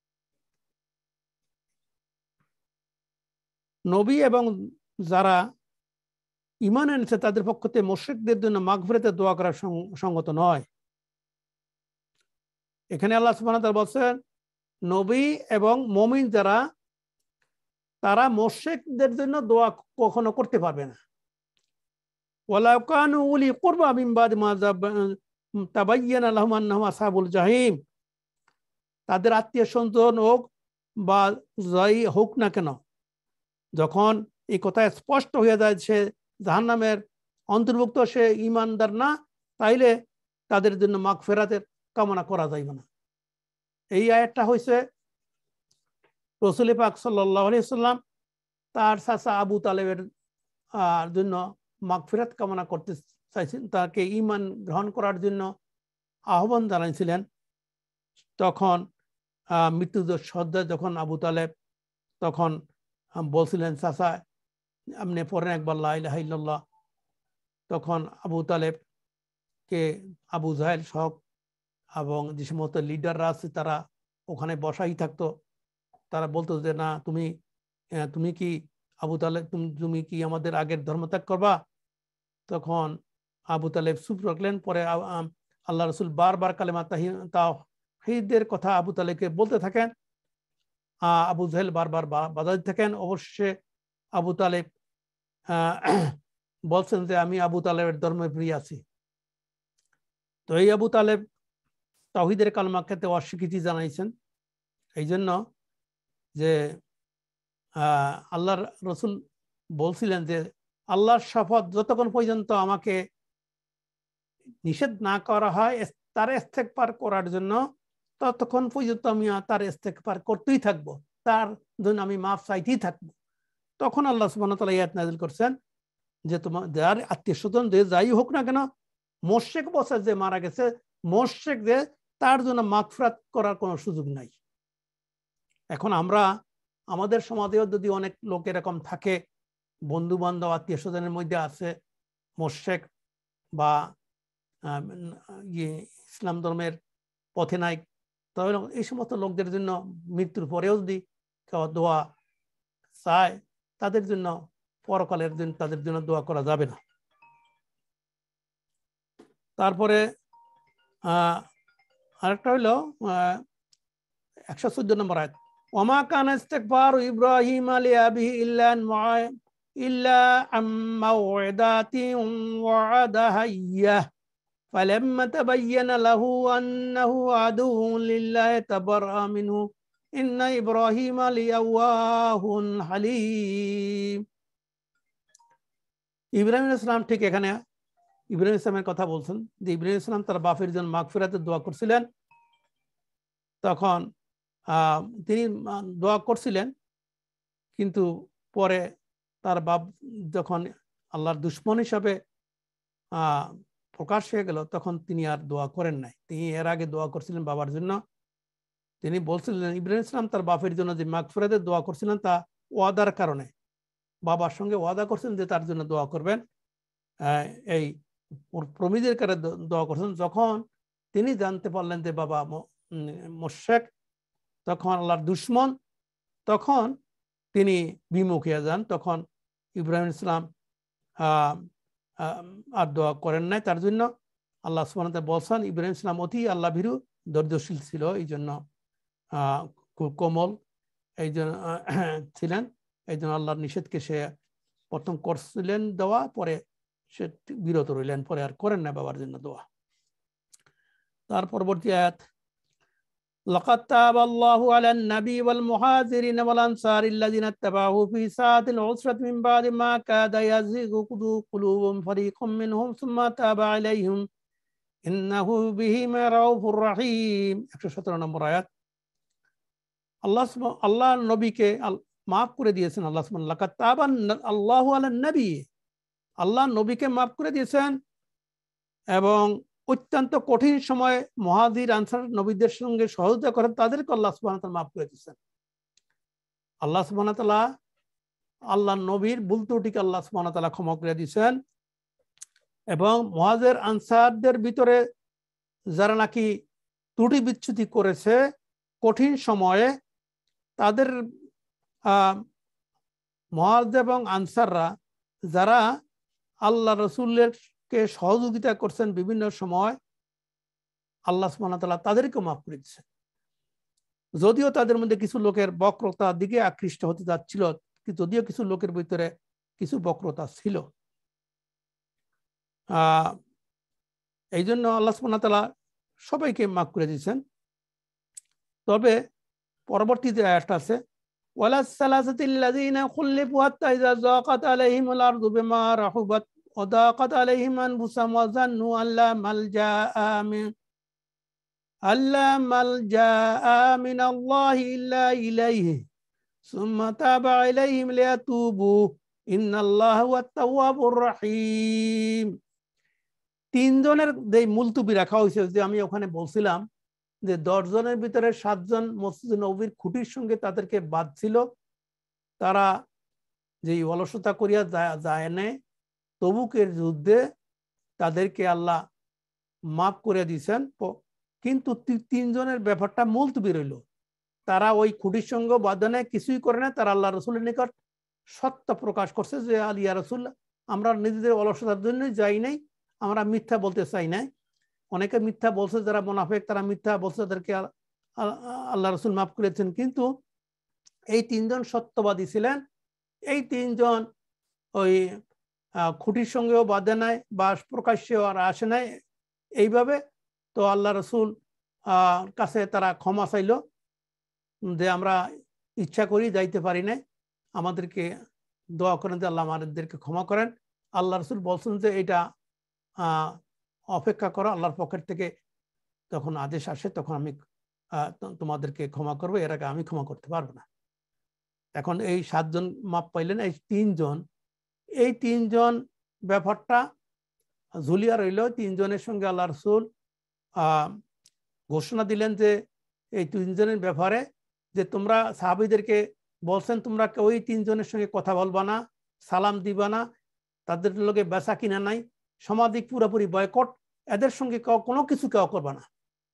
[SPEAKER 1] নবী এবং যারা ঈমান এনেছে তাদের পক্ষ থেকে মুশরিকদের জন্য মাগফিরাতের দোয়া করা সঙ্গত নয়। এখানে আল্লাহ সুবহানাহু ওয়া তাআলা বলেন, নবী এবং মুমিন যারা, তারা মুশরিকদের জন্য দোয়া কখনো করতে পারবে না। ওয়ালাউ কানু উলি কুরবা মিন বাদি মা তাবায়্যানা লাহুম আন্নাহুম আসহাবুল জাহিম, তাদের আত্মীয় স্বজন হোক বা যাই হোক না কেন, যখন এই কথা স্পষ্ট হয়ে যায় সে জাহান্নামের অন্তর্ভুক্ত, সে ঈমানদার না, তাইলে তাদের জন্য মাগফিরাতের কামনা করা যাইবে না। এই আয়াতটা হয়েছে রাসূল পাক সাল্লাল্লাহু আলাইহি ওয়াসাল্লাম তার চাচা আবু তালেবের জন্য মাগফিরাত কামনা করতে চাইছেন, তাকে ঈমান গ্রহণ করার জন্য আহ্বান জানাইছিলেন। তখন মৃত্যু সজ্জায় যখন আবু তালেব, তখন বলছিলেন, চাচা আপনি পড়েন একবার লা ইলাহা ইল্লাল্লাহ। তখন আবু তালেবকে আবু জাহেল সহ এবং যে সমস্ত লিডাররা আছে তারা ওখানে বসাই থাকতো। তারা বলতো যে না, তুমি তুমি কি আবু তালেব, তুমি তুমি কি আমাদের আগের ধর্মত্যাগ করবা? তখন আবু তালেব চুপ রাখলেন। পরে আল্লাহ রসুল বারবার কালেমা তাওহীদের কথা আবু তালেবকে বলতে থাকেন। আবু জাহেল বারবার বাধা দিতে থাকেন। অবশ্যই আবু তালেব বলছেন যে আমি আবু তালেবের ধর্মে প্রিয় আছি। তো এই আবু তালেব তাওহীদের কালেমা খেতে অস্বীকৃতি জানাইছেন। এই জন্য যে আহ আল্লাহর রসুল বলছিলেন যে আল্লাহর শপথ, যতক্ষণ পর্যন্ত আমাকে নিষেধ না করা হয় তার ইস্তেগফার করার জন্য, ততক্ষণ পর্যন্ত আমি তার ইস্তেগফার করতেই থাকবো, তার জন্য আমি মাফ চাইতেই থাকবো। তখন আল্লাহ সুবহানাহু ওয়া তাআলা আয়াত নাযিল করছেন যে তোমার যার আত্মীয় স্বজন যে যাই হোক না কেন, মুশরিক বছর যে মারা গেছে, মুশরিক যে, তার জন্য মাগফিরাত করার কোনো সুযোগ নাই। এখন আমরা আমাদের সমাজেও যদি অনেক লোক এরকম থাকে, বন্ধু বান্ধব আত্মীয় স্বজনের মধ্যে আছে মুশরিক বা ইসলাম ধর্মের পথে নাই, তাহলে এই সমস্ত লোকদের জন্য মৃত্যুর পরেও যদি কেউ দোয়া চায়, তাদের জন্য পরকালের দিন তাদের জন্য দোয়া করা যাবে না। তারপরে আহ আরেকটা হইল একশো চোদ্দ নম্বর আয়াত, ওমা কানা ইস্তিগফারু ইব্রাহিম লিআবিহি ইল্লা ইল্লা আম মাউইদাতিন ওয়া'দাহা ইয়্যাহ ফালাম্মা তাবায়্যানা লাহু আন্নাহু আদুউন লিল্লাহি তাবাররা মিনহু ইন্না ইব্রাহিমা লিআওয়াহুন হালিম। ইব্রাহিম আলাইহিস সালাম ঠিক এখানে ইব্রাহিম ইসলামের কথা বলছেন যে ইব্রাহিম ইসলাম তার বাপের জন্য মাগফিরাতের দোয়া করছিলেন। তখন আহ তিনি দোয়া করছিলেন, কিন্তু পরে তার বাপ যখন আল্লাহর দুশমন হিসাবে আহ প্রকাশ হয়ে গেল তখন তিনি আর দোয়া করেন নাই। তিনি এর আগে দোয়া করছিলেন বাবার জন্য। তিনি বলছিলেন ইব্রাহিম ইসলাম তার বাপের জন্য যে মাগফিরাতের দোয়া করছিলেন তা ওয়াদার কারণে, বাবার সঙ্গে ওয়াদা করছেন যে তার জন্য দোয়া করবেন, এই প্রমিজের কারণে দোয়া করছেন। যখন তিনি জানতে পারলেন যে বাবা মুশরিক, তখন আল্লাহর দুশমন, তখন তিনি বিমুখ হয়ে যান। তখন ইব্রাহিম ইসলাম আর দোয়া করেন নাই তার জন্য। আল্লাহ সুবহানাহু ওয়া তাআলা বলছেন ইব্রাহিম ইসলাম অতি আল্লাহ ভীরু ধৈর্যশীল ছিল, এই জন্য আহ খুব কোমল এই জন্য ছিলেন, এই জন্য আল্লাহর নিষেধকে সে প্রথম করছিলেন দোয়া, পরে সে বিরত রইলেন, পরে আর করেন না বাবার জন্য দোয়া। তার পরবর্তী আয়াত, লাকাদ তাবাল্লাহু আলান নবী ওয়াল মুহাজিরিন ওয়াল আনসারি আল্লাযিনা ইত্তাবাউহু ফি সাআতিল উসরাতি মিন বাদি মা কাদা ইয়াযিগু কুলুবুহুম ফারীকুম মিনহুম সুম্মা তাবা আলাইহিম ইন্নাহু বিহিম রাউফুর রহিম। একশো সতেরো নম্বর আয়াত। আল্লাহ আল্লাহ নবীকে মাফ করে দিয়েছেন। আল্লাহ সুবহানাহু লাকাদ তাবান আল্লাহু আলান নবী, আল্লাহ নবীকে মাফ করে দিয়েছেন এবং অত্যন্ত কঠিন সময় মুহাজির আনসার নবীদের সঙ্গে সহযোগিতা করেন তাদেরকে আল্লাহ সুবহানাহু ওয়া তাআলা মাফ করে দিয়েছেন। আল্লাহ সুবহানাহু ওয়া তাআলা আল্লাহ নবীর ভুল ত্রুটিকে আল্লাহ সুবহানাহু ওয়া তাআলা ক্ষমা করে দিয়েছেন এবং মুহাজির আনসারদের ভিতরে যারা নাকি ত্রুটি বিচ্যুতি করেছে কঠিন সময়ে, তাদের আহ মুহাজির এবং আনসাররা যারা আল্লাহ রসুলের কে সহযোগিতা করছেন বিভিন্ন সময়, আল্লাহ সুবহানাহু ওয়া তাআলা তাদেরকে মাফ করে দিয়েছেন। যদিও তাদের মধ্যে কিছু লোকের বক্রতার দিকে আকৃষ্ট হতে যাচ্ছিল, যদিও কিছু লোকের ভিতরে কিছু বক্রতা ছিল, আহ এই জন্য আল্লাহ সুবহানাহু ওয়া তাআলা সবাইকে মাফ করে দিয়েছেন। তবে পরবর্তী যে আয়াতটা আছে, ওয়ালাস সালাসাতিল্লাযিনা খুল্লিফু হাত্তা ইযা যাকাত আলাইহিমুল আরদু বিমা রাহুবাত ওয়া দাকাত আলাইহিম আনফুসুহুম ওয়া যান্নু আল্লা মালজাআ মিন আল্লা মালজাআ মিনাল্লাহি ইল্লা ইলাইহি সুম্মা তাবা আলাইহিম লিয়াতুবু ইন্নাল্লাহা হুয়াত তাওয়াবুর রহিম। তিনজনের যে মুলতবি রাখা হয়েছে, যে আমি ওখানে বলছিলাম যে দশ জনের ভিতরে সাতজন মসজিদ নববীর খুঁটির সঙ্গে তাদেরকে বাঁধছিল, তারা যে অলসতা করিয়া যায় না, তবুকের যুদ্ধে তাদেরকে আল্লাহ মাফ করে দিয়েছেন। কিন্তু তিনজনের ব্যাপারটা মুলতবি রইল, তারা ওই খুঁটির সঙ্গে বাঁধনে কিছুই করে না, তারা আল্লাহ রসুলের নিকট সত্য প্রকাশ করছে যে আলিয়া রসুল আমরা নিজেদের অলসতার জন্য যাই নাই, আমরা মিথ্যা বলতে চাই নাই। অনেকে মিথ্যা বলছে, যারা মুনাফিক তারা মিথ্যা বলছে, তাদেরকে আল্লাহ রসুল মাফ করেছেন। কিন্তু এই তিনজন সত্যবাদী ছিলেন, এই তিনজন ওই খুঁটির সঙ্গেও বাঁধে নাই বা প্রকাশ্যেও আর আসে নাই এইভাবে। তো আল্লাহ রসুল আহ কাছে তারা ক্ষমা চাইল যে আমরা ইচ্ছা করি যাইতে পারি না, আমাদেরকে দোয়া করেন যে আল্লাহ আমাদেরকে ক্ষমা করেন। আল্লাহ রসুল বলছেন যে এটা আহ অপেক্ষা করো, আল্লাহর পক্ষের থেকে তখন আদেশ আসে তখন আমি তোমাদেরকে ক্ষমা করবো, এর আগে আমি ক্ষমা করতে পারবো না। এখন এই সাতজন মাপ পাইলেন, এই তিনজন এই তিনজন ব্যাপারটা ঝুলিয়া রইল। তিনজনের সঙ্গে আল্লাহ রসুল আহ ঘোষণা দিলেন যে এই তিনজনের ব্যাপারে যে তোমরা সাহাবীদেরকে বলছেন তোমরা ওই তিনজনের সঙ্গে কথা বলবা না, সালাম দিবা না, তাদের লোকে বেচা কিনা নাই, সমাধিক পুরোপুরি বয়কট, এদের সঙ্গে কোনো কিছু কেউ করবা না।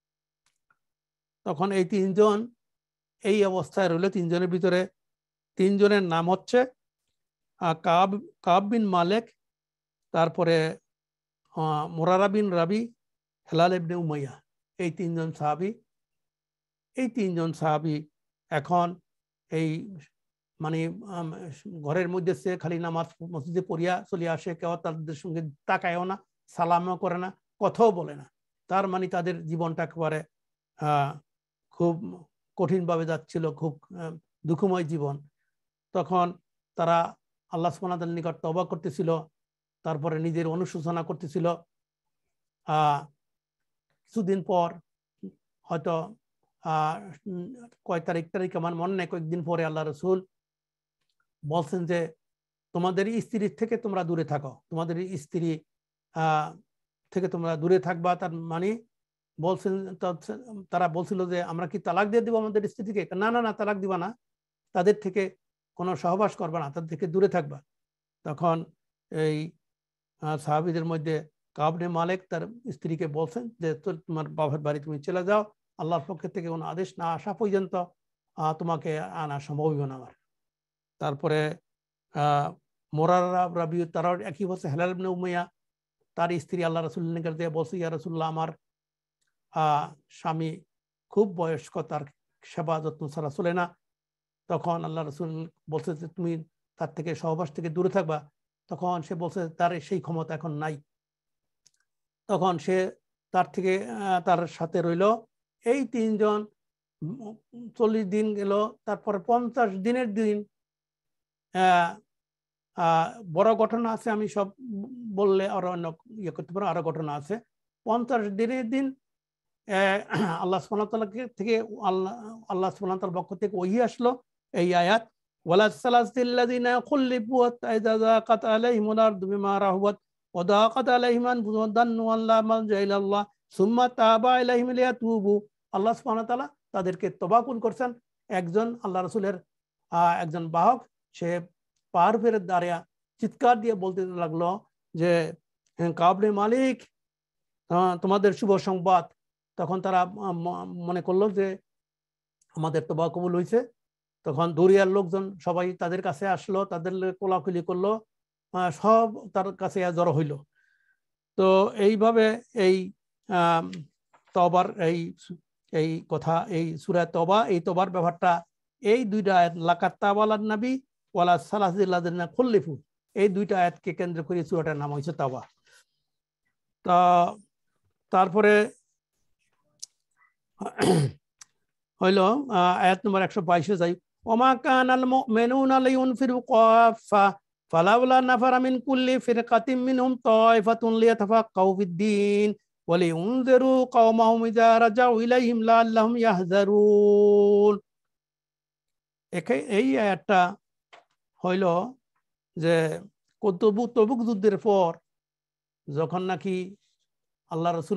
[SPEAKER 1] তখন এই তিনজন এই অবস্থায় রইল। তিনজনের ভিতরে তিনজনের নাম হচ্ছে কাব কাব বিন মালেক, তারপরে মুরারা বিন রাবি, হেলাল ইবনে উমাইয়া, এই তিনজন সাহাবী। এই তিনজন সাহাবী এখন এই মানে ঘরের মধ্যে সে খালি নামাজ মসজিদে পড়িয়া চলে আসে, কেউ তাদের সঙ্গে তাকায়ও না, সালামও করে না, কথাও বলে না। তার মানে তাদের জীবনটা একেবারে আহ খুব কঠিনভাবে যাচ্ছিল, খুব দুঃখময় জীবন। তখন তারা আল্লাহ সুবহানাহু ওয়া তাআলার নিকট তওবা করতেছিল, তারপরে নিজের অনুশোচনা করতেছিল। আহ কিছুদিন পর হয়তো আহ কয় তারিখ তারিখ আমার মনে নেই, কয়েকদিন পরে আল্লাহ রসুল বলছেন যে তোমাদের স্ত্রীর থেকে তোমরা দূরে থাকো, তোমাদের স্ত্রী আহ থেকে তোমরা দূরে থাকবা। তার মানে বলছেন, তারা বলছিল যে আমরা কি তালাক দিয়ে দিব আমাদের স্ত্রীকে? না না না, তালাক দিবা না, তাদের থেকে কোনো সহবাস করবা না, তাদের থেকে দূরে থাকবা। তখন এই সাহাবীদের মধ্যে কাব ইবনে মালিক তার স্ত্রীকে বলছেন যে তোমার বাবার বাড়ি তুমি চলে যাও, আল্লাহর পক্ষ থেকে কোনো আদেশ না আসা পর্যন্ত তোমাকে আনা সম্ভব হবে না আমার। তারপরে আহ মোরাররা রাবি তারাও একই বলছে। হেলাল ইবনে উমাইয়া তার স্ত্রী আল্লাহ রাসূলের নিকট দিয়ে বলছে, ইয়া রাসূলুল্লাহ, আমার আহ স্বামী খুব বয়স্ক, তার সেবা যত্ন ছাড়া চলে না। তখন আল্লাহ রাসূল বলছে যে তুমি তার থেকে সহবাস থেকে দূরে থাকবা। তখন সে বলছে তার সেই ক্ষমতা এখন নাই। তখন সে তার থেকে তার সাথে রইল। এই তিনজন চল্লিশ দিন গেল। তারপরে পঞ্চাশ দিনের দিন বড় ঘটনা আছে, আমি সব বললে আরো অন্য ইয়ে করতে পারো, আরো ঘটনা আছে। পঞ্চাশ দিনের দিন আল্লাহ সুবহানাহু ওয়া তাআলা থেকে আল্লাহ আল্লাহ সুবহানাহু ওয়া তাআলার পক্ষ থেকে ওহী আসলো এই আয়াত, ওয়ালা সালাসিল্লাযিনা খুল্লিফু হাত্তা ইযা যাকাত আলাইহিমুল আরদু বিমা রাহুবাত ওয়া দাকাত আলাইহিম আনফুসুহুম যান্নু আল্লা মালজা ইলাল্লাহ সুম্মা তাবা আলাইহিম লিয়াতুবু। আল্লাহ সুবহানাহু ওয়া তাআলা তাদেরকে তওবা কবুল করছেন। একজন আল্লাহ রাসূলের একজন বাহক সে পাহাড় ফেরে দাঁড়িয়ে চিৎকার দিয়ে বলতে লাগলো যে কাব ইবনে মালিক, তোমাদের শুভ সংবাদ। তখন তারা মনে করলো যে আমাদের তওবা কবুল হয়েছে। তখন দরিয়ার লোকজন সবাই তাদের কাছে আসলো, তাদের কোলাকুলি করলো, সব তার কাছে জড়ো হইল। তো এইভাবে এই তওবার এই এই কথা, এই সূরা তওবা, এই তওবার ব্যাপারটা এই দুইটা আয়াত লাকাত তাওয়ালান নবী ওয়ালা সালাসিল্লাযিনা খুল্লিফু, এই দুইটা আয়াতকে কেন্দ্র করে সূরাটার নাম হয়েছে তওবা। তা তারপরে হইল আয়াত নম্বর একশো বাইশে যাই, ওমা কানাল মুমিনুনা লিয়ুনফিরু কাফা ফালাউলা নাফারা মিন কুল্লি ফিরকাতিন মিনহুম তায়ফাতুন লিয়াতাফাক্কাহু ফিদ-দীন ওয়া লিউনযিরু কওমাহুম ইযা রাজাউ ইলাইহিম লাআল্লাহুম ইয়াহযারুন। এই আয়াতটা হইল যে তবুক তবুক যুদ্ধের পর যখন নাকি আল্লাহ রাসূল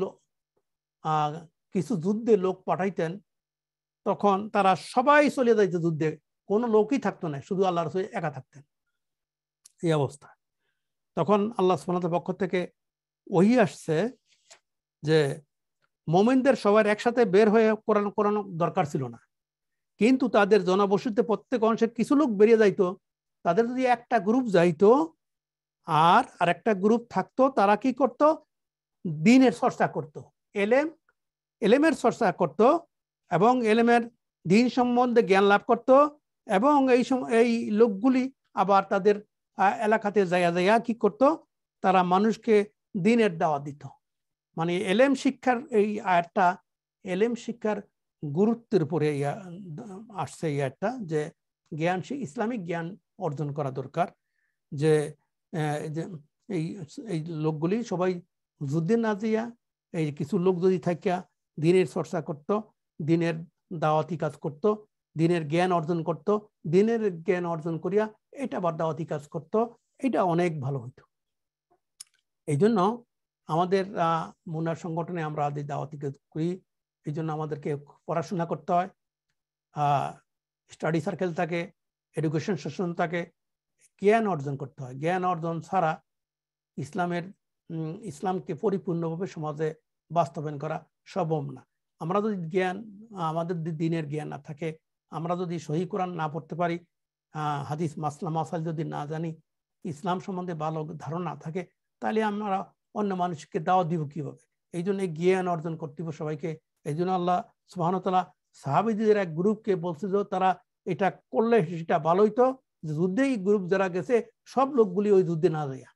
[SPEAKER 1] কিছু যুদ্ধে লোক পাঠাইতেন, তখন তারা সবাই চলে যাইতো যুদ্ধে, কোনো লোকই থাকতো না, শুধু আল্লাহ রাসূল একা থাকতেন। এই অবস্থা তখন আল্লাহ সুবহানাহু ওয়া তাআলার পক্ষ থেকে ওহী আসছে যে মুমিনদের সবার একসাথে বের হয়ে কোরআন কোরআন দরকার ছিল না, কিন্তু তাদের জনবসতিতে প্রত্যেক অংশের কিছু লোক বেরিয়ে যাইতো। তাদের যদি একটা গ্রুপ যাইতো আর আরেকটা গ্রুপ থাকতো, তারা কি করত? দ্বীনের চর্চা করত, এলেম এলেমের চর্চা করত এবং এলেমের দ্বীন সম্বন্ধে জ্ঞান লাভ করত। এবং এই এই লোকগুলি আবার তাদের এলাকাতে যাইয়া যাইয়া কি করত? তারা মানুষকে দ্বীনের দাওয়াত দিত। মানে এলেম শিক্ষার এই আয়াতটা এলেম শিক্ষার গুরুত্বের উপরে আসছে এই আয়াতটা, যে জ্ঞান, ইসলামিক জ্ঞান অর্জন করা দরকার। যে এই এই লোকগুলি সবাই যুদ্ধে না যাইয়া এই কিছু লোক যদি থাকিয়া দ্বীনের চর্চা করত, দ্বীনের দাওয়াতি কাজ করত, দ্বীনের জ্ঞান অর্জন করত, দ্বীনের জ্ঞান অর্জন করিয়া এটা আবার দাওয়াতি কাজ করত, এটা অনেক ভালো হইতো। এই জন্য আমাদের মুনার সংগঠনে আমরা আদি দাওয়াতি কাজ করি। এই জন্য আমাদেরকে পড়াশোনা করতে হয়, স্টাডি সার্কেল থাকে, এডুকেশন সেশন থাকে, জ্ঞান অর্জন করতে হয়। জ্ঞান অর্জন ছাড়া ইসলামের ইসলামকে পরিপূর্ণভাবে সমাজে বাস্তবায়ন করা সম্ভব না। আমরা যদি জ্ঞান, আমাদের দ্বীনের জ্ঞান না থাকে, আমরা যদি সহিহ কোরআন না পড়তে পারি, হাদিস মাসলা মাসাল যদি না জানি, ইসলাম সম্বন্ধে ভালো ধারণা না থাকে, তাহলে আমরা অন্য মানুষকে দাওয়াত দিব কিভাবে? এই জন্য জ্ঞান অর্জন করতে হবে সবাইকে। এই জন্য আল্লাহ সুবহানাহু ওয়া তাআলা সাহাবীদের এক গ্রুপকে বলছে যে তারা এটা করলে সেটা ভালো হইতো, যুদ্ধে এই গ্রুপ যারা গেছে সব লোকগুলি ওই যুদ্ধে না যায়।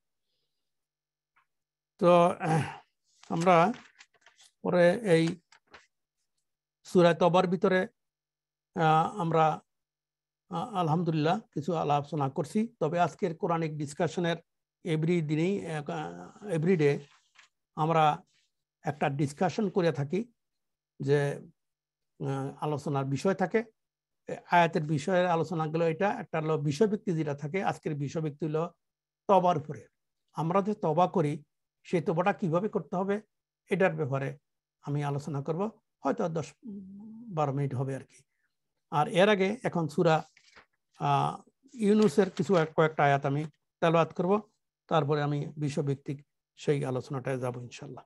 [SPEAKER 1] তো আমরা পরে এই সূরা তওবার ভিতরে আমরা আলহামদুলিল্লাহ কিছু আলোচনা করছি। তবে আজকের কোরআনিক ডিসকাশনের এভরি দিনেই এভরিডে আমরা একটা ডিসকাশন করে থাকি, যে আলোচনার বিষয় থাকে, আয়াতের বিষয়ের আলোচনাগুলো এটা একটা হলো বিষয়ভিত্তি যেটা থাকে। আজকের বিষয়ভিত্তি হলো তওবার উপরে। আমরা যে তওবা করি সেই তওবাটা কিভাবে করতে হবে এটার ব্যাপারে আমি আলোচনা করব, হয়তো দশ বারো মিনিট হবে আর কি। আর এর আগে এখন সূরা ইউনূসের কিছু কয়েকটা আয়াত আমি তেলাওয়াত করব, তারপরে আমি বিষয়ভিত্তিক সেই আলোচনাটায় যাব ইনশাআল্লাহ।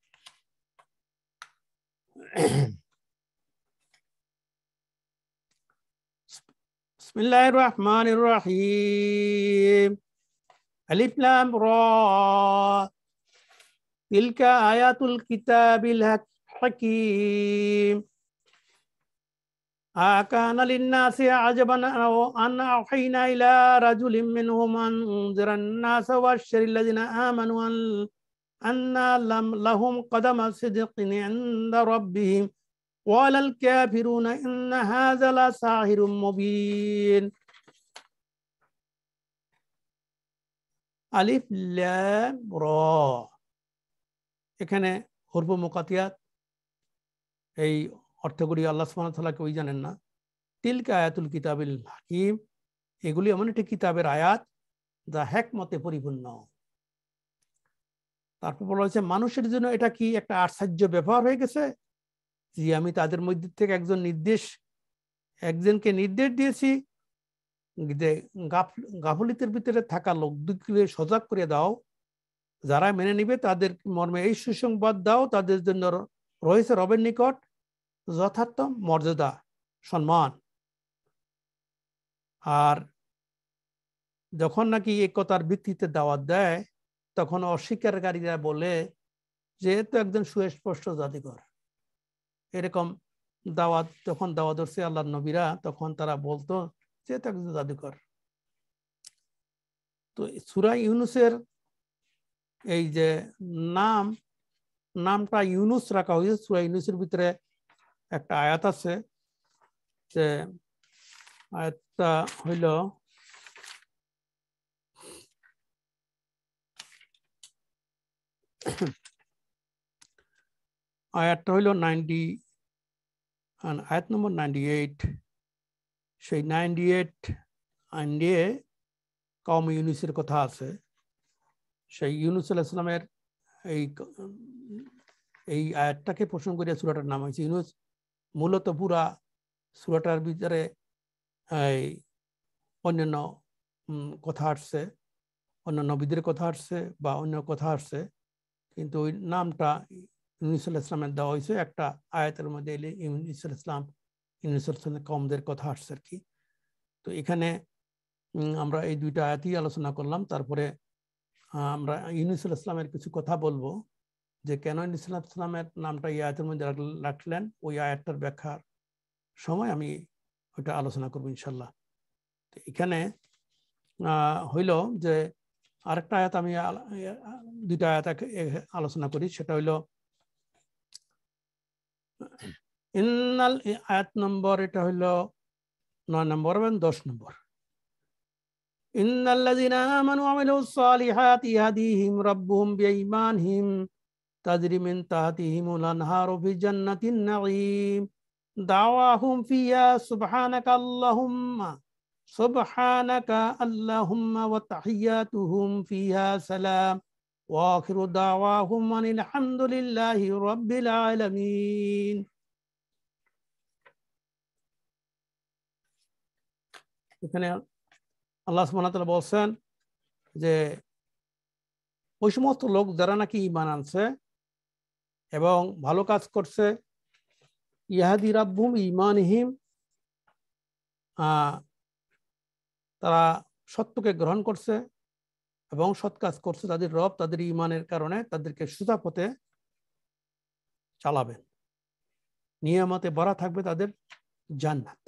[SPEAKER 1] বিসমিল্লাহির রহমানির রহিম। আলিফ লাম রা তিলকা আয়াতুল কিতাবিল হাকীম। আকানা লিন-নাসি আজাবান আন আওহাইনা ইলা রাজুলিম মিনহুম আনজিরান নাসা ওয়াবশিরিল-লাযিনা আমানু আন্না লাহুম কদামা সিদকিন ইনদা রাব্বিহিম ওয়া লাল কাফিরুনা ইন্না হাযা লাসাহিরুম মুবিন। আলিফ লাম রা, এখানে হরফ মুকাতিয়াত, এই অর্থগুলি আল্লাহ সুবহানাহু ওয়া তাআলা কেউই জানেন না। তিলকা আয়াতুল কিতাবিল হাকিম, এগুলি এমন একটি কিতাবের আয়াত যা হিকমতে পরিপূর্ণ। তারপর বলা হয়েছে মানুষের জন্য এটা কি একটা আশ্চর্য ব্যাপার হয়ে গেছে যে আমি তাদের মধ্যে থেকে একজন নির্দেশ একজনকে নির্দেশ দিয়েছি যে গাফলিতের ভিতরে থাকা লোকদেরকে সজাগ করে দাও, যারা মেনে নিবে তাদের মর্মে এই সুসংবাদ দাও, তাদের জন্য রয়েছে রবের নিকট যথার্থ মর্যাদা সম্মান। আর যখন নাকি একতার ভিত্তিতে দাওয়াত দেয় তখন অস্বীকারীরা বলে যে তো একজন সুস্পষ্ট জাদুকর। এরকম দাওয়াত যখন দাওয়াত দিচ্ছে আল্লাহর নবীরা, তখন তারা বলতো যে তো একজন জাদুকর। তো সূরা ইউনূসের এই যে নাম নামটা ইউনূস রাখা হয়েছে, সূরা ইউনূসের ভিতরে একটা আয়াত আছে, যে আয়াতটা হইল আয়াতটা হইল নাইনটি আয়াত নম্বর নাইনটি এইট। সেই নাইনটি এইট আইনে কওম ইউনূসের কথা আছে। সেই ইউনূস আলাইহিস সালামের এই এই আয়াতটাকে প্রসঙ্গ করে সূরাটার নাম হয়েছে ইউনূস। মূলত পুরা সূরাটার ভিতরে এই অন্যান্য কথা আসছে, অন্য নবীদের কথা আসছে বা অন্য কথা আসছে, কিন্তু ওই নামটা ইউনূস আলাইহিস সালামের দেওয়া হয়েছে একটা আয়াতের মধ্যে। এলে ইউনূস আলাইহিস সালাম ইউনূস আলাইহিস সালামের কওমদের কথা আসছে আর কি। তো এখানে আমরা এই দুইটা আয়াতই আলোচনা করলাম। তারপরে আমরা ইউনূস আলাইহিস সালামের কিছু কথা বলবো, যে কেন ইউনূস আলাইহিস সালামের নামটা এই আয়াতের মধ্যে রাখলেন, ওই আয়াতটার ব্যাখ্যার সময় আমি ওইটা আলোচনা করবো ইনশাল্লাহ। এখানে হইল যে আরেকটা আয়াত, আমি দুইটা আয়াত আলোচনা করি। সেটা হইল ইন্নাল, আয়াত নম্বর এটা হইল নয় নম্বর এবং দশ নম্বর। ইন্নাল্লাযীনা আমানু ওয়া আমিলুস সালিহাতি ইয়াহদিহিম রাব্বুহুম বিঈমানহিম তাজরি মিন তাহতিহিমুল আনহারু ফি জান্নাতিন নাঈম দাওয়াহুম ফিহা সুবহানাকা আল্লাহুম্মা সুবহানাকা আল্লাহুম্মা ওয়া তাহিয়াতুহুম ফিহা সালাম ওয়া আখিরু দাওয়াহুম আনিল হামদুলিল্লাহি রাব্বিল আলামিন। এখানে আল্লাহ সুবহানাহু ওয়া তাআলা বলছেন যে ওই সমস্ত লোক যারা নাকি ঈমান আনছে এবং ভালো কাজ করছে, ইয়াহদি রাব্বুহুম ঈমানহিম, তারা সত্যকে গ্রহণ করছে এবং সৎ কাজ করছে, তাদের রব তাদের ঈমানের কারণে তাদেরকে সোজা পথে চালাবেন, নিয়ামতে ভরা থাকবে তাদের জান্নাত।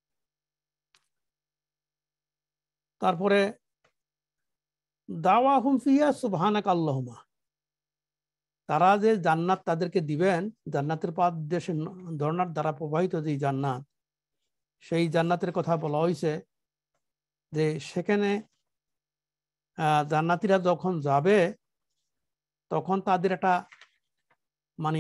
[SPEAKER 1] তারপরে দাওয়াহুম ফিহা সুবহানাকা আল্লাহুম্মা, তারা যে জান্নাত তাদেরকে দিবেন, জান্নাতের পাদদেশে ঝর্ণার দ্বারা প্রবাহিত যে জান্নাত, সেই জান্নাতের কথা বলা হয়েছে যে সেখানে জান্নাতীরা যখন যাবে তখন তাদের একটা মানে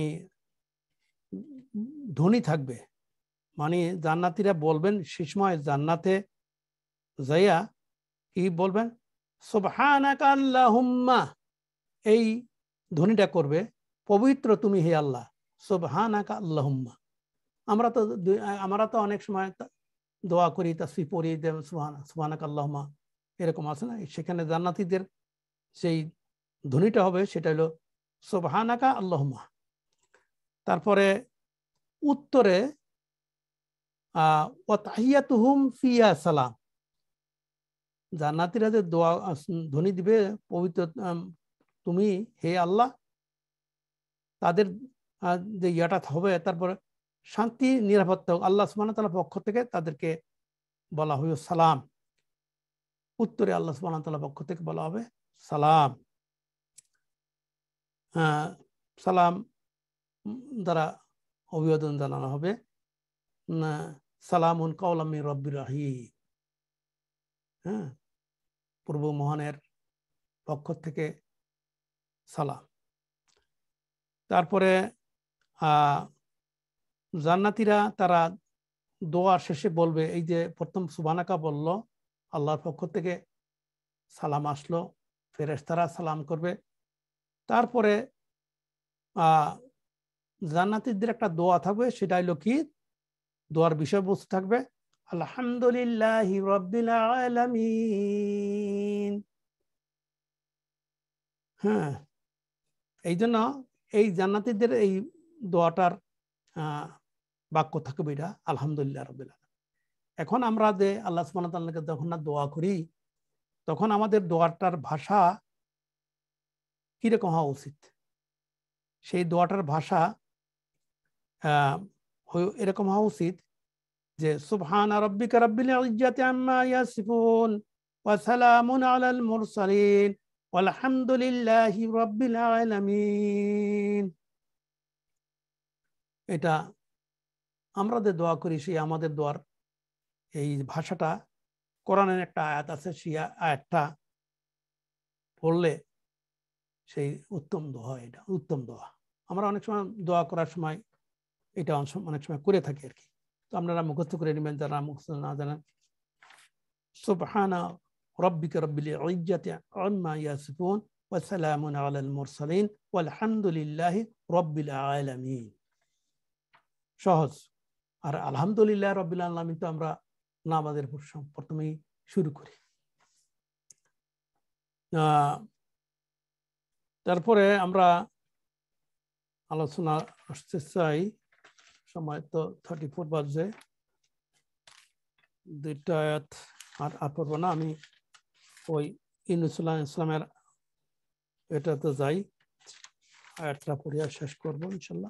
[SPEAKER 1] ধ্বনি থাকবে, মানে জান্নাতীরা বলবেন সে সময় জান্নাতে যাইয়া কি বলবেন, সুবহানাকা আল্লাহুম্মা, এই ধ্বনিটা করবে, পবিত্র তুমি হে আল্লাহ, সুবহানাকা আল্লাহুম্মা। আমরা তো আমরা তো অনেক সময় দোয়া করি, তাসবিহ পড়ি, সুবহানাকা আল্লাহুম্মা, এরকম আছে না? সেখানে জান্নাতীদের সেই ধ্বনিটা হবে, সেটা হলো সুবহানাকা আল্লাহুম্মা। তারপরে উত্তরে আহ ওয়া তাহিয়াতুহুম ফিহা সালাম, জান্নাতীরা যে দোয়া ধ্বনি দিবে, পবিত্র তুমি হে আল্লাহ, তাদের যে ইয়াটা হবে, তারপরে শান্তি নিরাপত্তা আল্লাহ সুবহানাহু ওয়া তাআলার পক্ষ থেকে তাদেরকে বলা হবে সালাম। উত্তরে আল্লাহ সুবহানাহু ওয়া তাআলার পক্ষ থেকে বলা হবে সালাম। সালাম দ্বারা অভিবাদন জানানো হবে, সালামুন কাওলাম মির রাব্বির রাহিম। হ্যাঁ, পূর্ব মহানের পক্ষ থেকে সালাম। তারপরে আহ জান্নাতীরা তারা দোয়া শেষে বলবে, এই যে প্রথম সুবহানাকা বলল, আল্লাহর পক্ষ থেকে সালাম আসলো, ফেরেশতারা সালাম করবে। তারপরে আহ জান্নাতীদের একটা দোয়া থাকবে, সেটা হলো কি, দোয়ার বিষয়বস্তু থাকবে আলহামদুলিল্লাহি রাব্বিল আলামিন। হ্যাঁ, এই জন্য এই জান্নাতীদের এই দোয়াটার আহ বাক্য থাকবে এটা আলহামদুলিল্লাহ রাব্বিল আলামিন। এখন আমরা যে আল্লাহ সুবহানাহু ওয়া তাআলাকে যখন না দোয়া করি, তখন আমাদের দোয়াটার ভাষা কিরকম হওয়া উচিত? সেই দোয়াটার ভাষা আহ এরকম হওয়া উচিত যে সুবহানা রাব্বিকা রাব্বিল ইজ্জাতি আম্মা ইয়াসিফুন ওয়া সালামুন আলাল মুরসালিন ওয়ালহামদুলিল্লাহি রাব্বিল আলামিন। এটা আমরা যে দোয়া করি, সেই আমাদের দোয়ার এই ভাষাটা, কোরআনের একটা আয়াত আছে, সেই আয়াতটা পড়লে সেই উত্তম দোয়া, এটা উত্তম দোয়া। আমরা অনেক সময় দোয়া করার সময় এটা অনেক সময় করে থাকি আর কি। তো আপনারা মুখস্থ করে নেবেন যারা মুখস্থ না জানেন। সুবহানা রাব্বিকা রাব্বিল ইজ্জাতি আম্মা ইয়াসিফুন ওয়া সালামুন আলাল মুরসালিন ওয়ালহামদুলিল্লাহি রাব্বিল আলামিন। সহজ। আর আলহামদুলিল্লাহ রাব্বিল আলামিন তো আমরা নামাজের প্রথমেই শুরু করি। তারপরে আমরা আলোচনা আসতে চাই, সময় তো থার্টি ফোর বাজে, দুইটা আয়াত আর আর পড়বো না, আমি ওই ইউনুসুল্লাহ ইসলামের এটাতে যাই, আয়াতটা পড়িয়া শেষ করবো ইনশাল্লাহ।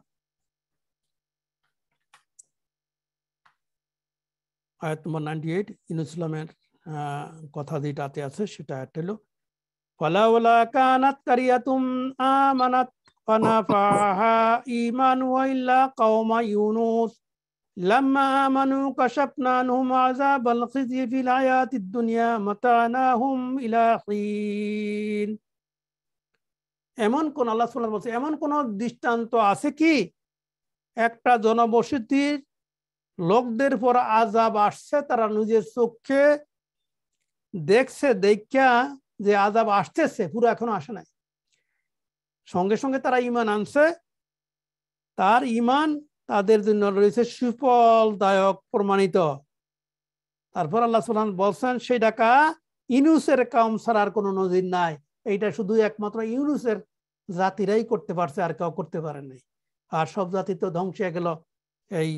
[SPEAKER 1] আয়াত নম্বর নাইনটি এইট, ইউনুসুল্লামের কথা যেটাতে আছে সেটা আয়াতটা হলো ফালাউলা কানাত কারিয়াতুম আমানাত ফানাফাহা ঈমানুহা ইল্লা কওমা ইউনুস লাম্মা আমানু কাশাফনা আনহুম আযাবাল খিজয়ি ফিল হায়াতিদ দুনিয়া মাতানাহুম ইলা হিন। এমন কোন, আল্লাহ সুবহানাহু ওয়া তাআলা বলছে, এমন কোন দৃষ্টান্ত আছে কি একটা জনবসতির লোকদের পর আযাব আসছে, তারা নিজের চোখে দেখছে, দেখা যে আযাব আসতেছে, পুরো এখনো আসে নাই, সঙ্গে সঙ্গে তারা ঈমান আনছে, তার ঈমান তাদের জন্য রয়েছে সুফলদায়ক, প্রমাণিত। তারপর আল্লাহ সুবহানাহু ওয়া তাআলা বলছেন, সেই ডাকা ইউনূসের কওম ছাড়ার কোনো নজির নাই। এইটা শুধু একমাত্র ইউনূসের জাতিরাই করতে পারছে, আর কেউ করতে পারে নাই। আর সব জাতি তো ধ্বংস হয়ে গেল এই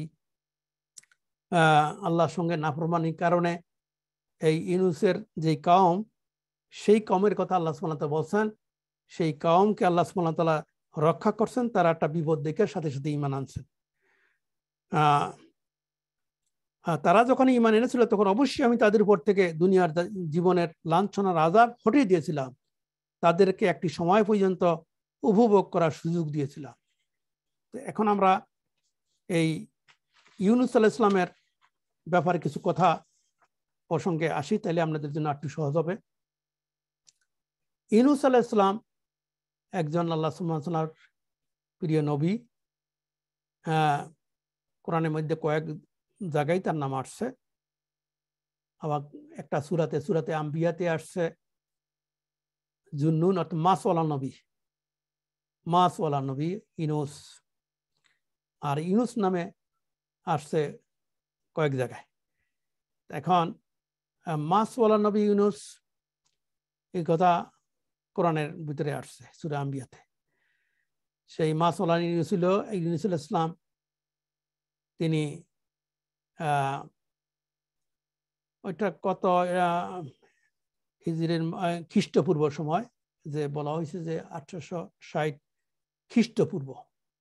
[SPEAKER 1] আহ আল্লাহর সঙ্গে নাফরমানির কারণে। এই ইউনূসের যে কওম, সেই কওমের কথা আল্লাহ সুবহানাহু ওয়া তাআলা বলছেন, সেই কওমকে আল্লাহ সুবহানাহু ওয়া তাআলা রক্ষা করছেন, তারা একটা বিপদ দেখে সাথে সাথে ঈমান আনছেন। আহ তারা যখন ঈমান এনেছিল, তখন অবশ্যই আমি তাদের উপর থেকে দুনিয়ার জীবনের লাঞ্ছনার আযাব হটিয়ে দিয়েছিলাম, তাদেরকে একটি সময় পর্যন্ত উপভোগ করার সুযোগ দিয়েছিলাম। এখন আমরা এই ইউনূস আলাইহিস সালামের ব্যাপারে কিছু কথা প্রসঙ্গে আসি, তাহলে আপনাদের জন্য একটু সহজ হবে। ইউনূস আলাইহিস সালাম একজন আল্লাহ সুবহানাহু ওয়া তাআলার প্রিয় নবী। আহ কোরআনের মধ্যে কয়েক জায়গায় তার নাম আসছে, আবার একটা সূরাতে সূরাতে আম্বিয়াতে আসছে জুন্নুন অর্থাৎ মাছওয়ালা নবী। মাছওয়ালা নবী ইউনুস। আর ইউনুস নামে আসছে কয়েক জায়গায়। এখন মাছওয়ালা নবী ইউনুস এই কথা কোরআনের ভিতরে আসছে সূরা আম্বিয়াতে। সেই মাছওয়ালা ইউনুস ছিল ইউনুস আলাইহিস সালাম। তিনি আহ ওইটা কত হিজরির খ্রিস্টপূর্ব সময়, যে বলা হয়েছে যে আঠারোশো ষাট খ্রিস্টপূর্ব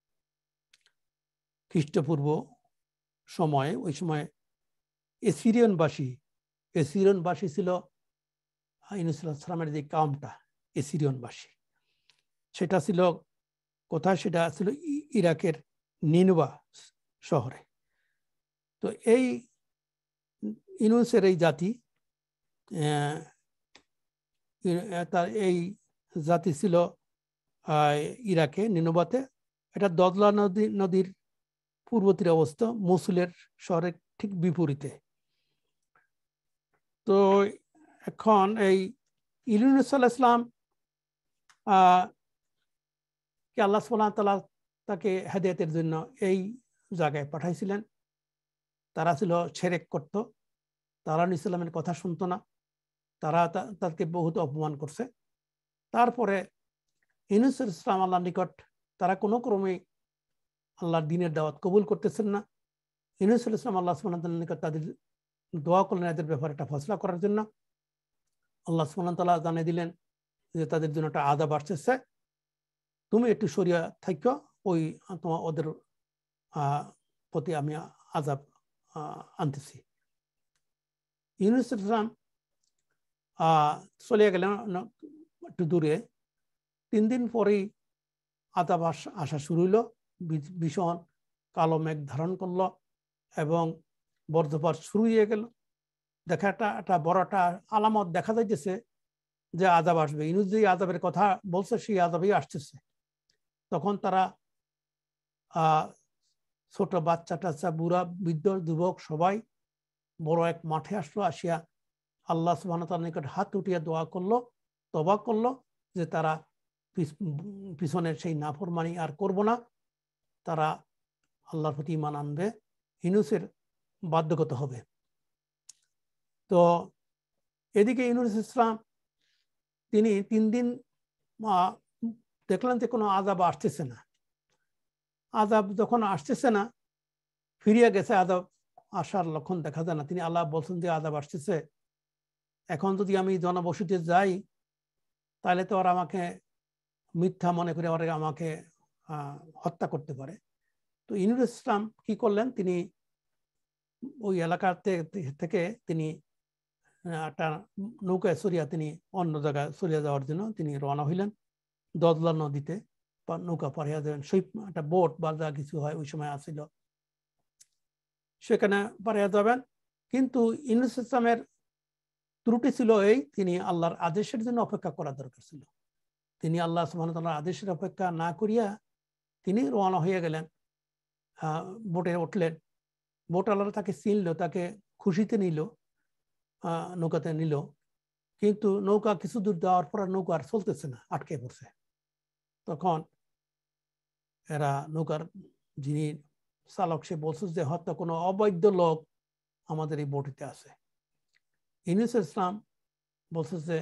[SPEAKER 1] খ্রিস্টপূর্ব সময়ে, ওই সময় এসিরিয়নবাসী এসিরিয়নবাসী ছিল ইউনুস আলাইহিস সালামের যে কাউমটা এসিরিয়নবাসী, সেটা ছিল কোথায়? সেটা ছিল ইরাকের নিনওয়া শহরে। তো এই ইউনুসের এই জাতি, তার এই জাতি ছিল ইরাকে নিনওয়াতে। এটা দজলা নদী নদীর পূর্ব তীরে অবস্থিত, মসুলের শহরের ঠিক বিপরীতে। তো এখন এই ইউনুস আলাইহিস সালাম আহ কে আল্লাহ সুবহানাহু ওয়া তাআলা তাকে হেদায়েতের জন্য এই জায়গায় পাঠাইছিলেন। তারা ছিল শিরক করত, তারা ইসলামের কথা শুনতো না, তারা তাকে বহুত অপমান করছে। তারপরে ইউনুস আলাইহিস সালাম আল্লাহর নিকট তারা কোনো ক্রমে আল্লাহর দ্বীনের দাওয়াত কবুল করতেছেন না। ইউনুস আলাইহিস সালাম আল্লাহ সুবহানাহু ওয়া তাআলার নিকট তাদের দোয়া করলেন এদের ব্যাপারে একটা ফয়সালা করার জন্য। আল্লাহ সুবহানাহু ওয়া তাআলা জানিয়ে দিলেন যে তাদের জন্য একটা আযাব আসছে, তুমি একটু সরিয়া থাকো, ওই তোমার ওদের প্রতি আমি আযাব আনতেছি। ইউনুস আলাইহিস সালাম চলে গেলেন একটু দূরে। তিন দিন পরেই আযাব আসা শুরু হইল, ভীষণ কালো মেঘ ধারণ করলো এবং বজ্রপাত শুরু হয়ে গেল। দেখা একটা একটা বড় একটা আলামত দেখা যাইতেছে যে আযাব আসবে। ইউনুস যে আযাবের কথা বলছে সেই আযাবই আসতেছে। তখন তারা আহ ছোট বাচ্চা টাচ্চা, বুড়া, বৃদ্ধ, যুবক সবাই বড় এক মাঠে আসলো। আসিয়া আল্লাহ সুবহানাহু ওয়া তাআলার নিকট হাত উঠিয়ে দোয়া করলো, তওবা করলো যে তারা পিছনের সেই নাফরমানি আর করব না, তারা আল্লাহর প্রতি ঈমান আনবে, ইউনুসের বাধ্যগত হবে। তো এদিকে ইউনুস ইসলাম তিনি তিন দিন দেখলেন যে কোনো আযাব আসতেছে না। আযাব যখন আসতেছে না, ফিরিয়ে গেছে, আযাব আসার লক্ষণ দেখা যায় না। তিনি আল্লাহ বলছেন যে আযাব আসতেছে, এখন যদি আমি জনবসতিতে যাই তাহলে তো ওরা আমাকে মিথ্যা মনে করে ওরা আমাকে হত্যা করতে পারে। তো ইউনুস ইসলাম কি করলেন, তিনি ওই এলাকা থেকে তিনি একটা নৌকায় সরিয়া তিনি অন্য জায়গায় সরিয়ে যাওয়ার জন্য তিনি রওনা হইলেন। দজলা নদীতে নৌকা পাড়িয়া যাবেন, সেই একটা বোট বা যা কিছু হয় ওই সময় আসছিল, সেখানে পাড়িয়া যাবেন। কিন্তু ইউনুস ইসলামের ত্রুটি ছিল এই, তিনি আল্লাহর আদেশের জন্য অপেক্ষা করা দরকার ছিল। তিনি আল্লাহ সুবহানাহু ওয়া তাআলার আদেশের অপেক্ষা না করিয়া তিনি রওনা হয়ে গেলেন, বোটে উঠলেন। বোটওয়ালারা তাকে চিনল, তাকে খুশিতে নিল, নৌকাতে নিল। কিন্তু নৌকা কিছু দূর যাওয়ার পর নৌকা আর চলতেছে না, আটকে পড়ছে। তখন এরা নৌকার যিনি চালক সে বলছে যে হয়তো কোনো অবৈধ লোক আমাদের এই বোটিতে আছে। ইউনুস ইসলাম বলছে যে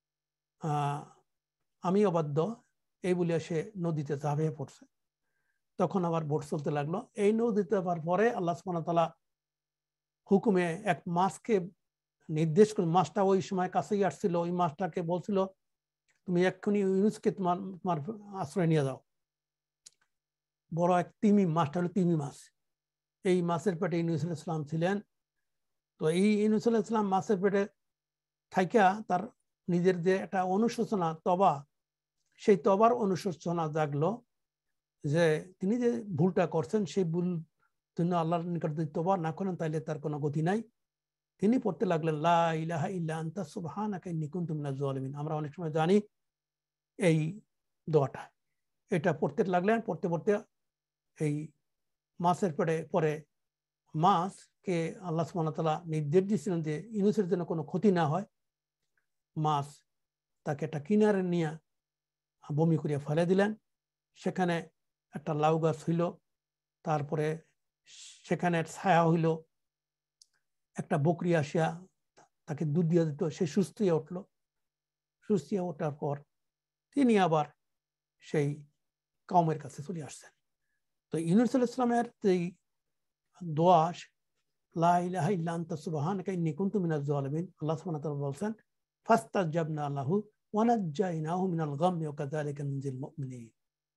[SPEAKER 1] আমি অবাধ্য, এই বলিয়া সে নদীতে ঝাঁপিয়ে পড়ছে। তখন আবার বোট চলতে লাগলো। এই নদীতে যাওয়ার পরে আল্লাহ সুবহানাহু ওয়া তাআলা হুকুমে এক মাছকে নির্দেশ করে, মাছটা ওই সময় কাছেই আসছিল, ওই মাছটাকে বলছিল তুমি এক্ষুনি ইউনুসকে তোমার তোমার আশ্রয় নিয়ে যাও। বড় এক তিমি, মাছটা হলো তিমি মাছ। এই মাছের পেটে ইউনুস আলাইহিস সালাম ছিলেন। তো এই ইউনুস আলাইহিস সালাম মাছের পেটে থাইকা তার নিজের যে একটা অনুশোচনা, তবা, সেই তবার অনুশোচনা জাগলো যে তিনি যে ভুলটা করছেন সেই ভুল জন্য আল্লাহর নিকট যদি তওবা না করেন তাহলে তার কোনো গতি নাই। তিনি পড়তে লাগলেন লা ইলাহা ইল্লা আনতা সুবহানাকা ইন্নী কুনতু মিনাজ জালিমিন। আমরা অনেক সময় জানি এই দোয়াটা, এটা পড়তে লাগলেন। পড়তে পড়তে এই মাছের পেটে পরে মাছকে আল্লাহ সুবহানাহু ওয়া তাআলা নির্দেশ দিয়েছিলেন যে ইউনুসের জন্য কোনো ক্ষতি না হয়। মাছ তাকে একটা কিনারে নিয়ে বমি করিয়া ফেলে দিলেন। সেখানে একটা লাউ গাছ হইল, তারপরে সেখানে ছায়া হইল, একটা বকরি আসিয়া তাকে দুধ দিয়ে দিত, সে সুস্থ হয়ে উঠলো। সুস্থ হয়ে ওঠার পর তিনি আবার সেই কওমের কাছে চলে আসছেন। তো ইউনূস আলাইহিস সালামের যেই দোয়া লা ইলাহা ইল্লা আনতা সুবহানাকা ইন্নী কুনতু মিনাজ জালিমিন, আল্লাহ সুবহানাহু ওয়া তাআলা বলেন ফাস্তাজাবনা লাহু ওয়া নাজ্জায়নাহু মিনাল গাম্মি ওয়া কাযালিকা নুনজিল মুমিনিন।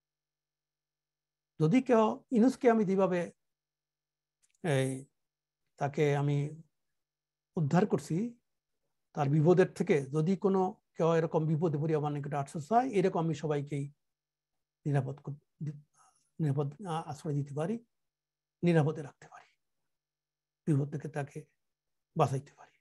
[SPEAKER 1] যদি কেউ ইউনূসকে আমি যেভাবে এই তাকে আমি উদ্ধার করছি তার বিপদের থেকে, যদি কোনো কেউ এরকম বিপদে পড়ে আমার নিকটে আশ্রয় চায়, এরকম আমি সবাইকেই নিরাপদ নিরাপদ আশ্রয় দিতে পারি, নিরাপদে রাখতে পারি, বিপদ থেকে তাকে বাঁচাইতে পারি।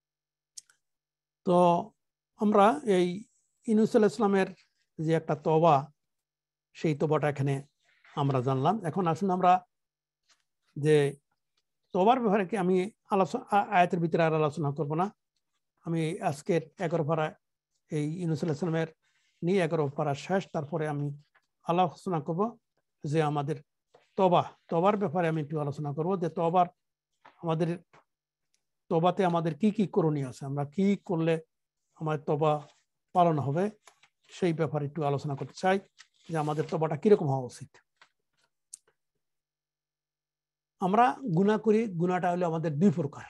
[SPEAKER 1] তো আমরা এই ইউনূস আলাইহিস সালামের যে একটা তওবা, সেই তওবাটা এখানে আমরা জানলাম। এখন আসুন আমরা যে তওবার ব্যাপারে কি আমি আলোচনা আয়াতের ভিতরে আর আলোচনা করব না। আমি আজকের এগারো পারা এই ইউনূস আলাইহিস সালামের নিয়ে এগারো পারা শেষ, তারপরে আমি আলোচনা করব যে আমাদের তওবা, তওবার ব্যাপারে আমি একটু আলোচনা করব যে তওবার আমাদের তওবাতে আমাদের কি কি করণীয় আছে, আমরা কি করলে আমাদের তওবা পালন হবে, সেই ব্যাপারে একটু আলোচনা করতে চাই যে আমাদের তওবাটা কিরকম হওয়া উচিত। আমরা গুনাহ করি, গুনাহটা হলো আমাদের দুই প্রকার।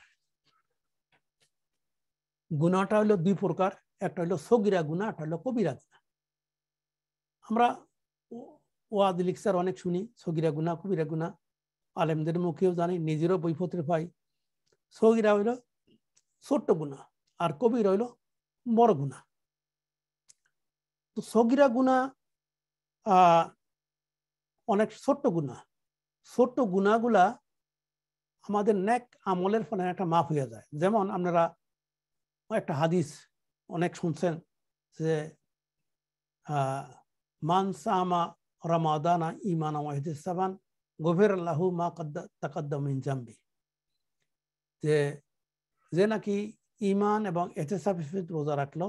[SPEAKER 1] গুনাহটা হলো দুই প্রকার, একটা হলো সগীরা গুনাহ, একটা হলো কবিরা গুনাহ। আমরা ওয়াজ লিকসার অনেক শুনি সগীরা গুনাহ কবিরা গুনাহ, আলেমদের মুখেও জানি, নিজেরও বইপত্রে পাই। সগীরা হইল ছোট্ট গুনাহ আর কবিরা হইল বড় গুনাহ। তো সগীরা গুনাহ আহ অনেক ছোট্ট গুনাহ, ছোট্ট গুনাহগুলা আমাদের নেক আমলের ফলে একটা মাফ হয়ে যায়। যেমন আপনারা একটা হাদিস অনেক শুনছেন যে মান সামা রমাদানা ঈমানান ওয়া ইহতিসাবান গফিরা লাহু মা তাকাদ্দামা মিন যামবি, যে যে নাকি ঈমান এবং ইহতিসাবের সহিত রোজা রাখলো,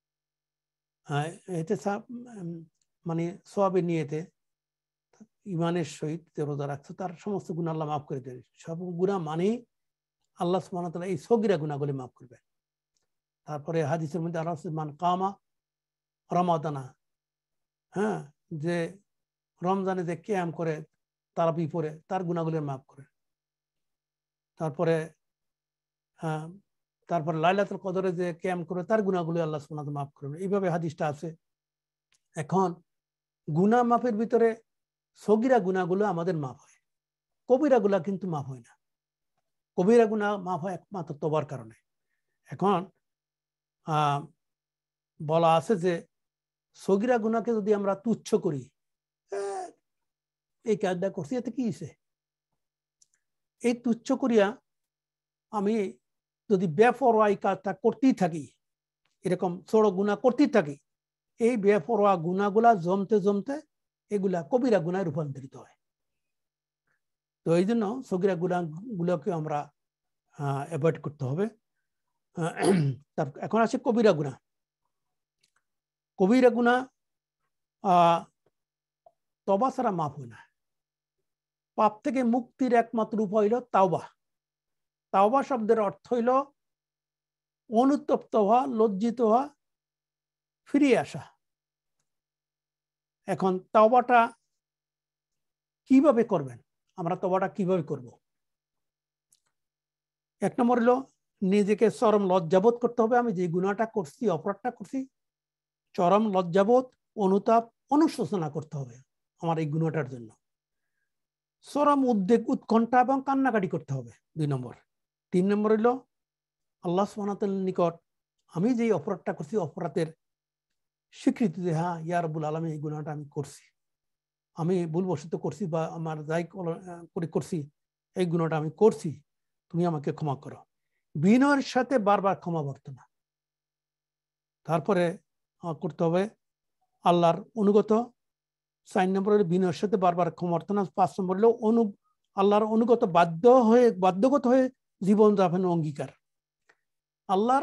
[SPEAKER 1] ইহতিসাব মানে সওয়াবের নিয়তে ঈমানের সহিত যে রোজা রাখছে তার সমস্ত গুনাহ আল্লাহ মাফ করে দেবে। সব গুনাহ মানে আল্লাহ সুবহানাহু ওয়া তাআলা এই সগীরা গুনাহগুলি মাফ করবে। তারপরে হাদিসের মধ্যে আরো আছে মান কামা রমাদানা, হ্যাঁ, যে রমজানে যে কিয়াম করে তারাবি পড়ে তার গুনাহগুলি মাফ করে। তারপরে হ্যাঁ, তারপরে লাইলাতুল কদরে যে কিয়াম করে তার গুনাহগুলি আল্লাহ সুবহানাহু ওয়া তাআলা মাফ করবে। এইভাবে হাদিসটা আছে। এখন গুনাহ মাফের ভিতরে সগীরা গুনাহগুলো আমাদের মাফ হয়, কবিরা গুনাহ কিন্তু মাফ হয় না। কবিরা গুনাহ মাফ হয় একমাত্র তওবার কারণে। এখন আহ বলা আছে যে সগীরা গুনাহকে যদি আমরা তুচ্ছ করি, এই কাজটা করছি এতে কি হয়েছে, এই তুচ্ছ করিয়া আমি যদি বেপরোয়া এই কাজটা করতেই থাকি, এরকম ছোট গুনাহ করতেই থাকি, এই বেপরোয়া গুনাহগুলা জমতে জমতে এগুলা কবিরা গুনাহে রূপান্তরিত হয়। তো এই জন্য সগীরা গুনাহগুলোকে আমরা অ্যাভয়েড করতে হবে। এখন আছে কবিরা গুনাহ। কবিরা গুনাহ তওবা ছাড়া মাফ হয় না। পাপ থেকে মুক্তির একমাত্র উপায় হইল তাওবা। তাওবা শব্দের অর্থ হইল অনুতপ্ত হওয়া, লজ্জিত হওয়া, ফিরিয়ে আসা। এখন তাওবাটা কিভাবে করবেন, আমরা তাওবাটা কিভাবে করব? এক নম্বর হলো নিজেকে চরম লজ্জাবোধ করতে হবে। আমি যে গুনাহটা করছি, অপরাধটা করছি, চরম লজ্জাবোধ, অনুতাপ, অনুশোচনা করতে হবে আমার এই গুনাহটার জন্য। চরম উদ্বেগ, উৎকণ্ঠা এবং কান্নাকাটি করতে হবে, দুই নম্বর। তিন নম্বর হইল আল্লাহ সুবহানাহু ওয়া তাআলার নিকট আমি যে অপরাধটা করছি অপরাধের স্বীকৃতি দিয়ে, হ্যাঁ ইয়া রাব্বুল আলামিন এই গুনাহটা আমি করছি, আমি ভুলবশত করছি বা আমার যাই করে করছি, এই গুনাহটা আমি করছি, তুমি আমাকে ক্ষমা করো। বিনয়ের সাথে বারবার ক্ষমা প্রার্থনা। তারপরে করতে হবে আল্লাহর অনুগত। চার নম্বর হলো বিনয়ের সাথে বারবার ক্ষমা প্রার্থনা। পাঁচ নম্বর হলো অনু আল্লাহর অনুগত, বাধ্য হয়ে বাধ্যগত হয়ে জীবন যাপনের অঙ্গীকার। আল্লাহর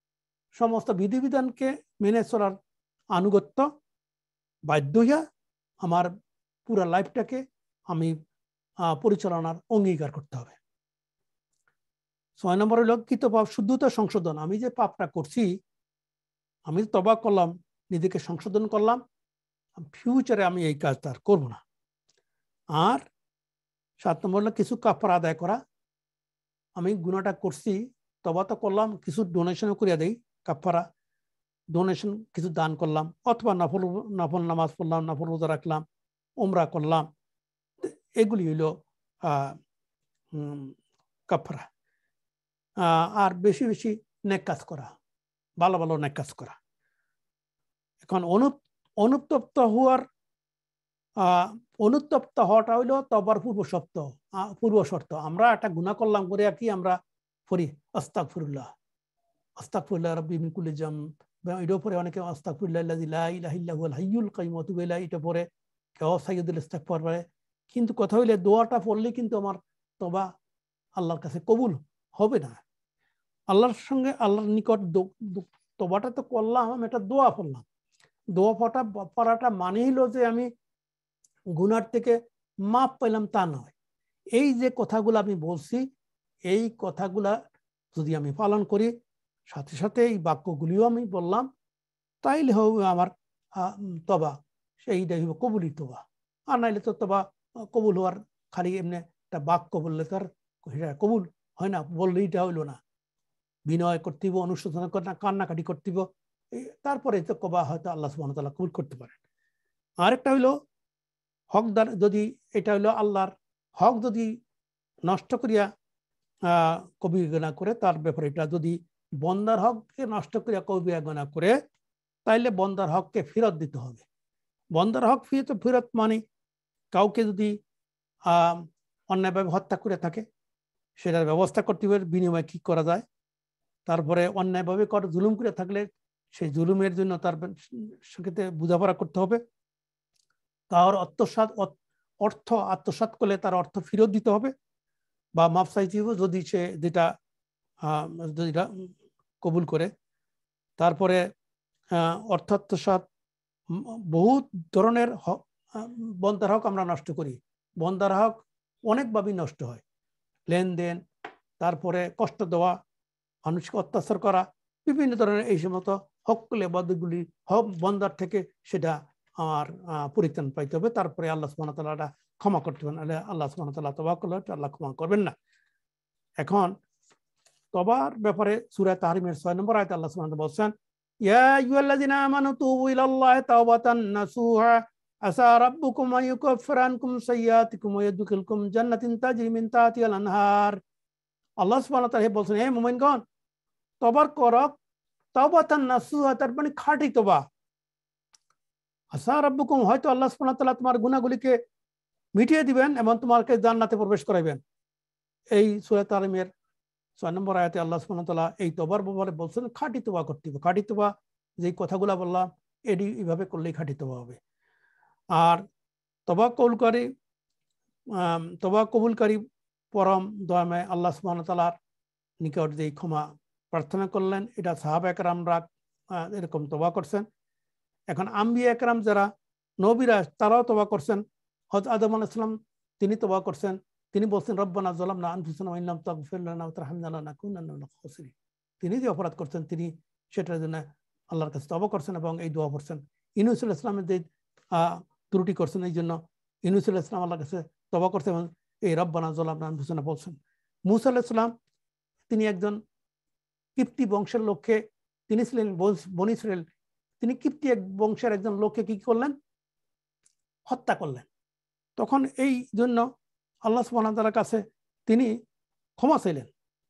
[SPEAKER 1] সমস্ত বিধিবিধানকে মেনে চলার আনুগত্য, বাধ্য হইয়া আমার পুরো লাইফটাকে আমি পরিচালনার অঙ্গীকার করতে হবে। ছয় নম্বর হলো কৃত পাপ শুদ্ধতা সংশোধন। আমি যে পাপটা করছি, আমি তওবা করলাম, নিজেকে সংশোধন করলাম, ফিউচারে আমি এই কাজটা আর করবো না। আর সাত নম্বর হলো কিছু কাফারা আদায় করা। আমি গুনাহটা করছি, তওবা তো করলাম, কিছু ডোনেশন করিয়া দেই, কাফারা ডোনেশন কিছু দান করলাম, অথবা নফল নফল নামাজ পড়লাম, নফল রোজা রাখলাম, উমরা করলাম, এগুলি হইল কাফারা। আর বেশি বেশি নেক কাজ করা, ভালো ভালো নেক কাজ করা। এখন অনুপ অনুতপ্ত হওয়ার অনুতপ্ত হওয়াটা হইল তওবার পূর্ব শর্ত পূর্ব শর্ত আমরা একটা গুনাহ করলাম করে কি আমরা পড়ি আস্তাগফিরুল্লাহ আস্তাগফিরুল্লাহ রাব্বি মিন কুল্লি যামব, এর উপরে অনেকে আস্তাগফিরুল্লাহ আল্লাযী লা ইলাহা ইল্লা হুয়াল হাইয়ুল কাইয়ুম ওয়া তুবু ইলাইহি, এটা পরে কেউ সাইয়্যিদুল ইস্তিগফার পড়ে। কিন্তু কথা হইলে দোয়াটা পড়লে কিন্তু আমার তওবা আল্লাহর কাছে কবুল হবে না। আল্লাহর সঙ্গে আল্লাহর নিকট তওবাটা তো করলাম, আমি একটা দোয়া পড়লাম, দোয়া পড়া পড়াটা মানে হলো যে আমি গুনার থেকে মাপ পেলাম তা নয়। এই যে কথাগুলো আমি বলছি, এই কথাগুলা যদি আমি পালন করি, সাথে সাথে এই বাক্যগুলিও আমি বললাম, তাইলে হবে আমার তওবা, সেইটাই হবে কবুলি তওবা। আর নাইলে তো তওবা কবুল হওয়ার খালি এমনি একটা বাক্য বললে তো আর কবুল হয় না, বললে এটা হইলো না। বিনয় করতে হবে, অনুশোচনা করে না, কান্নাকাটি করতে হবে, তারপরে তো তওবা হয়তো আল্লাহ সুবহানাহু ওয়া তাআলা কবুল করতে পারেন। আরেকটা হইলো হকদার, যদি এটা হইলো আল্লাহর হক যদি নষ্ট করিয়া আহ কবিরা গুনাহ করে, তার ব্যাপারে এটা যদি বন্দার হককে নষ্ট করিয়া কবিরা গুনাহ করে, তাইলে বন্দার হককে ফেরত দিতে হবে। বন্দার হক ফিরত ফেরত মানে কাউকে যদি আহ অন্যায়ভাবে হত্যা করে থাকে, সেটার ব্যবস্থা করতে হবে, বিনিময়ে কি করা যায়। তারপরে অন্যায়ভাবে কর জুলুম করে থাকলে সেই জুলুমের জন্য তার সাথে বোঝাপড়া করতে হবে। তার আত্মসাৎ অর্থ আত্মসাৎ করলে তার অর্থ ফেরত দিতে হবে বা মাপ চাইতে হবে যদি সে যেটা যেটা কবুল করে। তারপরে অর্থ আত্মসাৎ, বহুত ধরনের হক, বন্দার হক আমরা নষ্ট করি। বন্দার হক অনেকভাবেই নষ্ট হয়, লেনদেন, তারপরে কষ্ট দেওয়া, মানুষকে অত্যাচার করা, বিভিন্ন ধরনের এই সমস্ত হক লেবাদগুলি হক বন্দার থেকে সেটা আমার পরিত্রাণ পাইতে হবে। তারপরে আল্লাহ সুবহানাহু ওয়া তাআলা ক্ষমা করতে পারেন, আল্লাহ সুবহানাহু ওয়া তাআলা তওবা করলে আল্লাহ ক্ষমা করবেন না। এখন তওবার ব্যাপারে সূরা তাহরিমের ছয় নম্বর আয়াতে আল্লাহ সুবহানাহু ওয়া তাআলা বলেন, ইয়া আইয়ুহাল্লাযিনা আমানু তুবু ইলাল্লাহি তাওবাতান নাসুহা আসা রাব্বুকুম আন ইউকাফফিরা আনকুম সাইয়্যাতিকুম ওয়া ইয়াদখিলকুম জান্নাতিন তাজরি মিন তাহতিহাল আনহার। আল্লাহ সুবহানাহু ওয়া তাআলা বলেন, হে মুমিনগণ, তওবা করো, তাওবাতান নাসুহা, তার মানে খাঁটি তওবা। আসা রাব্বুকুম, হয়তো আল্লাহ সুবহানাহু ওয়া তাআলা তোমার গুনাহগুলিকে মিটিয়ে দিবেন এবং তোমাকে জান্নাতে প্রবেশ করাবেন। এই সূরা তাহরিমের ছয় নম্বর আয়াতে আল্লাহ সুবহানাহু ওয়া তাআলা এই তওবার ব্যাপারে বলছেন খাঁটি তওবা করতে হবে। খাঁটি তওবা যেই কথাগুলো বললাম, এটি এইভাবে করলেই খাঁটি তওবা হবে। আর তওবা কবুলকারী তওবা কবুলকারী পরম দয়াময় আল্লাহ সুবহানাহু ওয়া তাআলার নিকট যেই ক্ষমা প্রার্থনা করলেন, এটা সাহাবা একরামরা এরকম তওবা করছেন। এখন আম্বিয়া একরাম যারা নবীরা, তারাও তওবা করছেন। হযরত আদম আলাইহিস সালাম তিনি তওবা করছেন, তিনি বলছেন রব্বানা যালামনা আনফুসানা ওয়া ইন লাম তাগফির লানা ওয়া তারহামনা লানাকুনান্না মিনাল খাসিরিন। তিনি যে অপরাধ করছেন তিনি সেটার জন্য আল্লাহর কাছে তওবা করছেন এবং এই দোয়া করছেন। ইউনূস আলাইহিস সালামের যে ত্রুটি করছেন, এই জন্য ইউনূস আলাইহিস সালাম আল্লাহর কাছে তওবা করছেন এবং এই রব্বানা যালামনা আনফুসানা বলছেন। মূসা আলাইহিস সালাম তিনি একজন কিপ্তি বংশের লোককে, তিনি ছিলেন বনী ইসরাইল, তিনি কিপ্তি এক বংশের একজন লোককে কি করলেন, হত্যা করলেন। তখন এই জন্য আল্লাহ সুবহানাহু ওয়া তাআলার কাছে তিনি ক্ষমা চাইলেন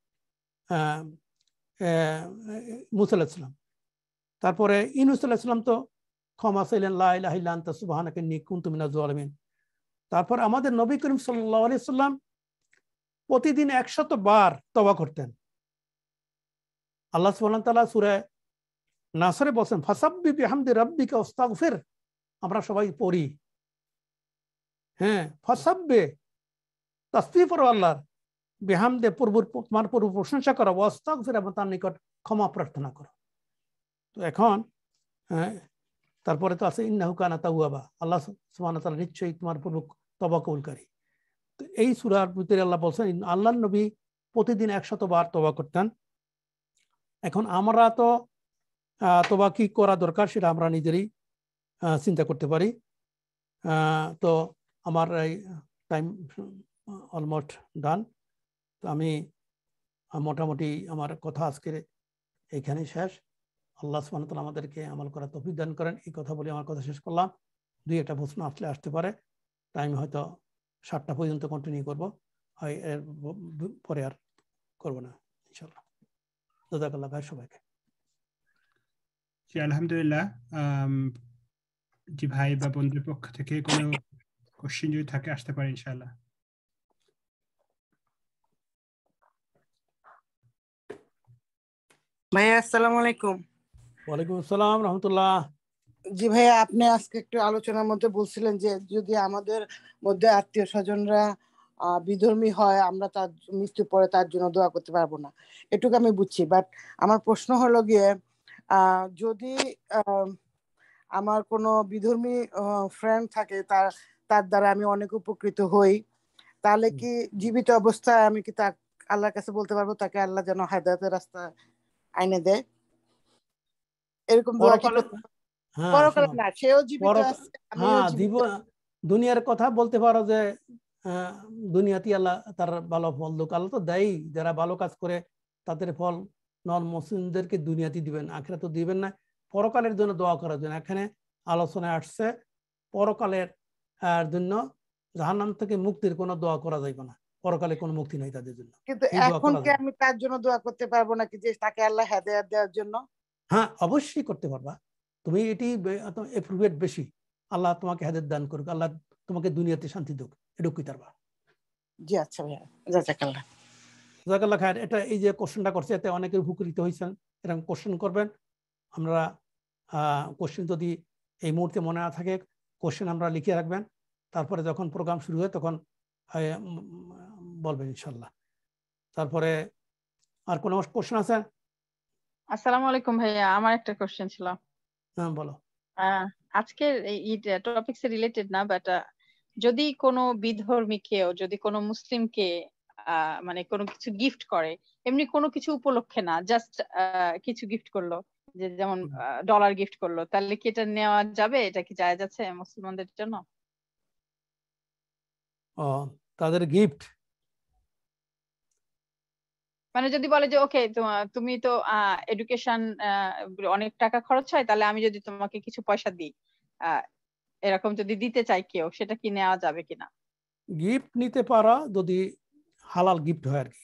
[SPEAKER 1] মূসা আলাইহিস সালাম। তারপরে ইউনূস আলাইহিস সালাম তো ক্ষমা চাইলেন, লা ইলাহা ইল্লা আনতা সুবহানাকা ইন্নী কুনতু মিনাজ জালিমিন। তারপর আমাদের নবী করিম সাল্লাল্লাহু আলাইহি সাল্লাম প্রতিদিন একশত বার তওবা করতেন। আল্লাহ সুবহানাহু ওয়া তাআলা সূরা নাসরে বলেন, ফাসাব্বিহ বিহামদি রাব্বিকা ওয়াস্তাগফির। আমরা সবাই পড়ি, হ্যাঁ, ফাসাব্বিহ, তাসবিহ পড়ো আল্লাহর, বিহামদে প্রভুর, তোমার প্রভুর প্রশংসা করো, ওয়াস্তাগফির, এবং তার নিকট ক্ষমা প্রার্থনা করো। তো এখন হ্যাঁ, তারপরে তো আছে ইন্নাহু কানা তাওয়াবা, আল্লাহ সুবহানাহু ওয়া তাআলা নিশ্চয়ই তোমার উপর তওবা কবুলকারী। তো এই সূরার ভিতরে আল্লাহ বলছেন আল্লাহর নবী প্রতিদিন একশত বার তওবা করতেন। এখন আমরা তো তওবা কি করা দরকার সেটা আমরা নিজেরই চিন্তা করতে পারি। তো আমার এই টাইম অলমোস্ট ডান। তো আমি মোটামুটি আমার কথা আজকে এইখানেই শেষ। আল্লাহ সুবহানাহু ওয়া তাআলা আমাদেরকে আমল করার তৌফিক দান করেন। এই কথা বলে আমার কথা শেষ করলাম। দুই একটা প্রশ্ন আসলে আসতে পারে, টাইম হয়তো সাতটা পর্যন্ত কন্টিনিউ করবো, হয় এর পরে আর করবো না ইনশাআল্লাহ। জাযাকাল্লাহ ভাই সবাইকে।
[SPEAKER 2] জি আলহামদুলিল্লাহ। জি ভাই বা বন্ধুদের পক্ষ থেকে কোনো কোশ্চেন যদি থাকে আসতে পারে ইনশাআল্লাহ।
[SPEAKER 3] ভাইয়া আসসালামু আলাইকুম।
[SPEAKER 1] ওয়ালাইকুম আসসালাম রাহমাতুল্লাহ।
[SPEAKER 3] জি ভাইয়া, আপনি আজকে একটু আলোচনার মধ্যে বলছিলেন যে যদি আমাদের মধ্যে আত্মীয় স্বজনরা আহ বিধর্মী হয় আমরা তার মৃত্যুর পরে তার জন্য দোয়া করতে পারবো না, এটুকু আমি বুঝছি। বাট আমার প্রশ্ন হলো গিয়ে আহ যদি আহ আমার কোনো বিধর্মী ফ্রেন্ড থাকে, তার তার দ্বারা আমি অনেক উপকৃত হই, তাহলে কি জীবিত অবস্থায় আমি কি তা আল্লাহর কাছে বলতে পারবো তাকে আল্লাহ যেন হেদায়েতের রাস্তা আইনে দেয়? এরকম দোয়া কি করতে?
[SPEAKER 1] হ্যাঁ
[SPEAKER 3] পরকালে না, সেও জীবিত আছে আমিও
[SPEAKER 1] হ্যাঁ
[SPEAKER 3] জীবিত।
[SPEAKER 1] দুনিয়ার কথা বলতে পারো যে দুনিয়াতে আল্লাহ তার ভালো ফল দুক, আল্লাহ তো দেয়, যারা ভালো কাজ করে তাদের ফল নন মুসলিমদেরকে দুনিয়াতে দিবেন, আখিরাতে তো দিবেন না। পরকালের জন্য দোয়া করার জন্য এখানে আলোচনায় আসছে পরকালের জন্য জাহান্নাম থেকে মুক্তির কোনো দোয়া করা যাবে না, পরকালে কোনো মুক্তি নাই তাদের জন্য।
[SPEAKER 3] কিন্তু এখন কি আমি তার জন্য দোয়া করতে পারবো নাকি যে তাকে আল্লাহ হেদায়েত দেওয়ার জন্য?
[SPEAKER 1] হ্যাঁ অবশ্যই করতে পারবা, তুমি এটি এপ্রুভেট বেশি, আল্লাহ তোমাকে হেদায়েত দান করুক, আল্লাহ তোমাকে দুনিয়াতে শান্তি দেখ, এটুকু কইতে পারবা।
[SPEAKER 3] জি আচ্ছা ভাইয়া, জাযাকাল্লাহ।
[SPEAKER 1] জাযাকাল্লাহ খায়ের। এটা এই যে কোশ্চেনটা করছে এতে অনেকের উপকৃত হয়েছেন, এরকম কোশ্চেন করবেন। আমরা কোশ্চেন যদি এই মুহূর্তে মনে না থাকে কোশ্চেন আমরা লিখে রাখবেন, তারপরে যখন প্রোগ্রাম শুরু হয় তখন বলবেন ইনশাল্লাহ। তারপরে আর কোনো কোশ্চেন আছে?
[SPEAKER 4] আসসালামু আলাইকুম ভাইয়া, আমার একটা কোশ্চেন ছিল।
[SPEAKER 1] হ্যাঁ বলো।
[SPEAKER 4] আজকের এই টপিকস এর রিলেটেড না, বাট যদি কোনো বিধর্মীকেও যদি কোনো মুসলিমকে আহ মানে কোনো কিছু গিফট করে, এমনি কোনো কিছু উপলক্ষে না, জাস্ট কিছু গিফট করলো, যে যেমন ডলার গিফট করলো, তাহলে কি এটা নেওয়া যাবে? এটা কি জায়েজ আছে মুসলমানদের জন্য?
[SPEAKER 1] ও তাদের গিফট
[SPEAKER 4] মানে যদি বলে যে ওকে তুমি তো এডুকেশন অনেক টাকা খরচ হয়, তাহলে আমি যদি তোমাকে কিছু পয়সা দিই, আহ এরকম যদি দিতে চাই কেউ, সেটা কি নেওয়া যাবে কিনা?
[SPEAKER 1] গিফট নিতে পারা যদি হালাল গিফট হয় আর কি।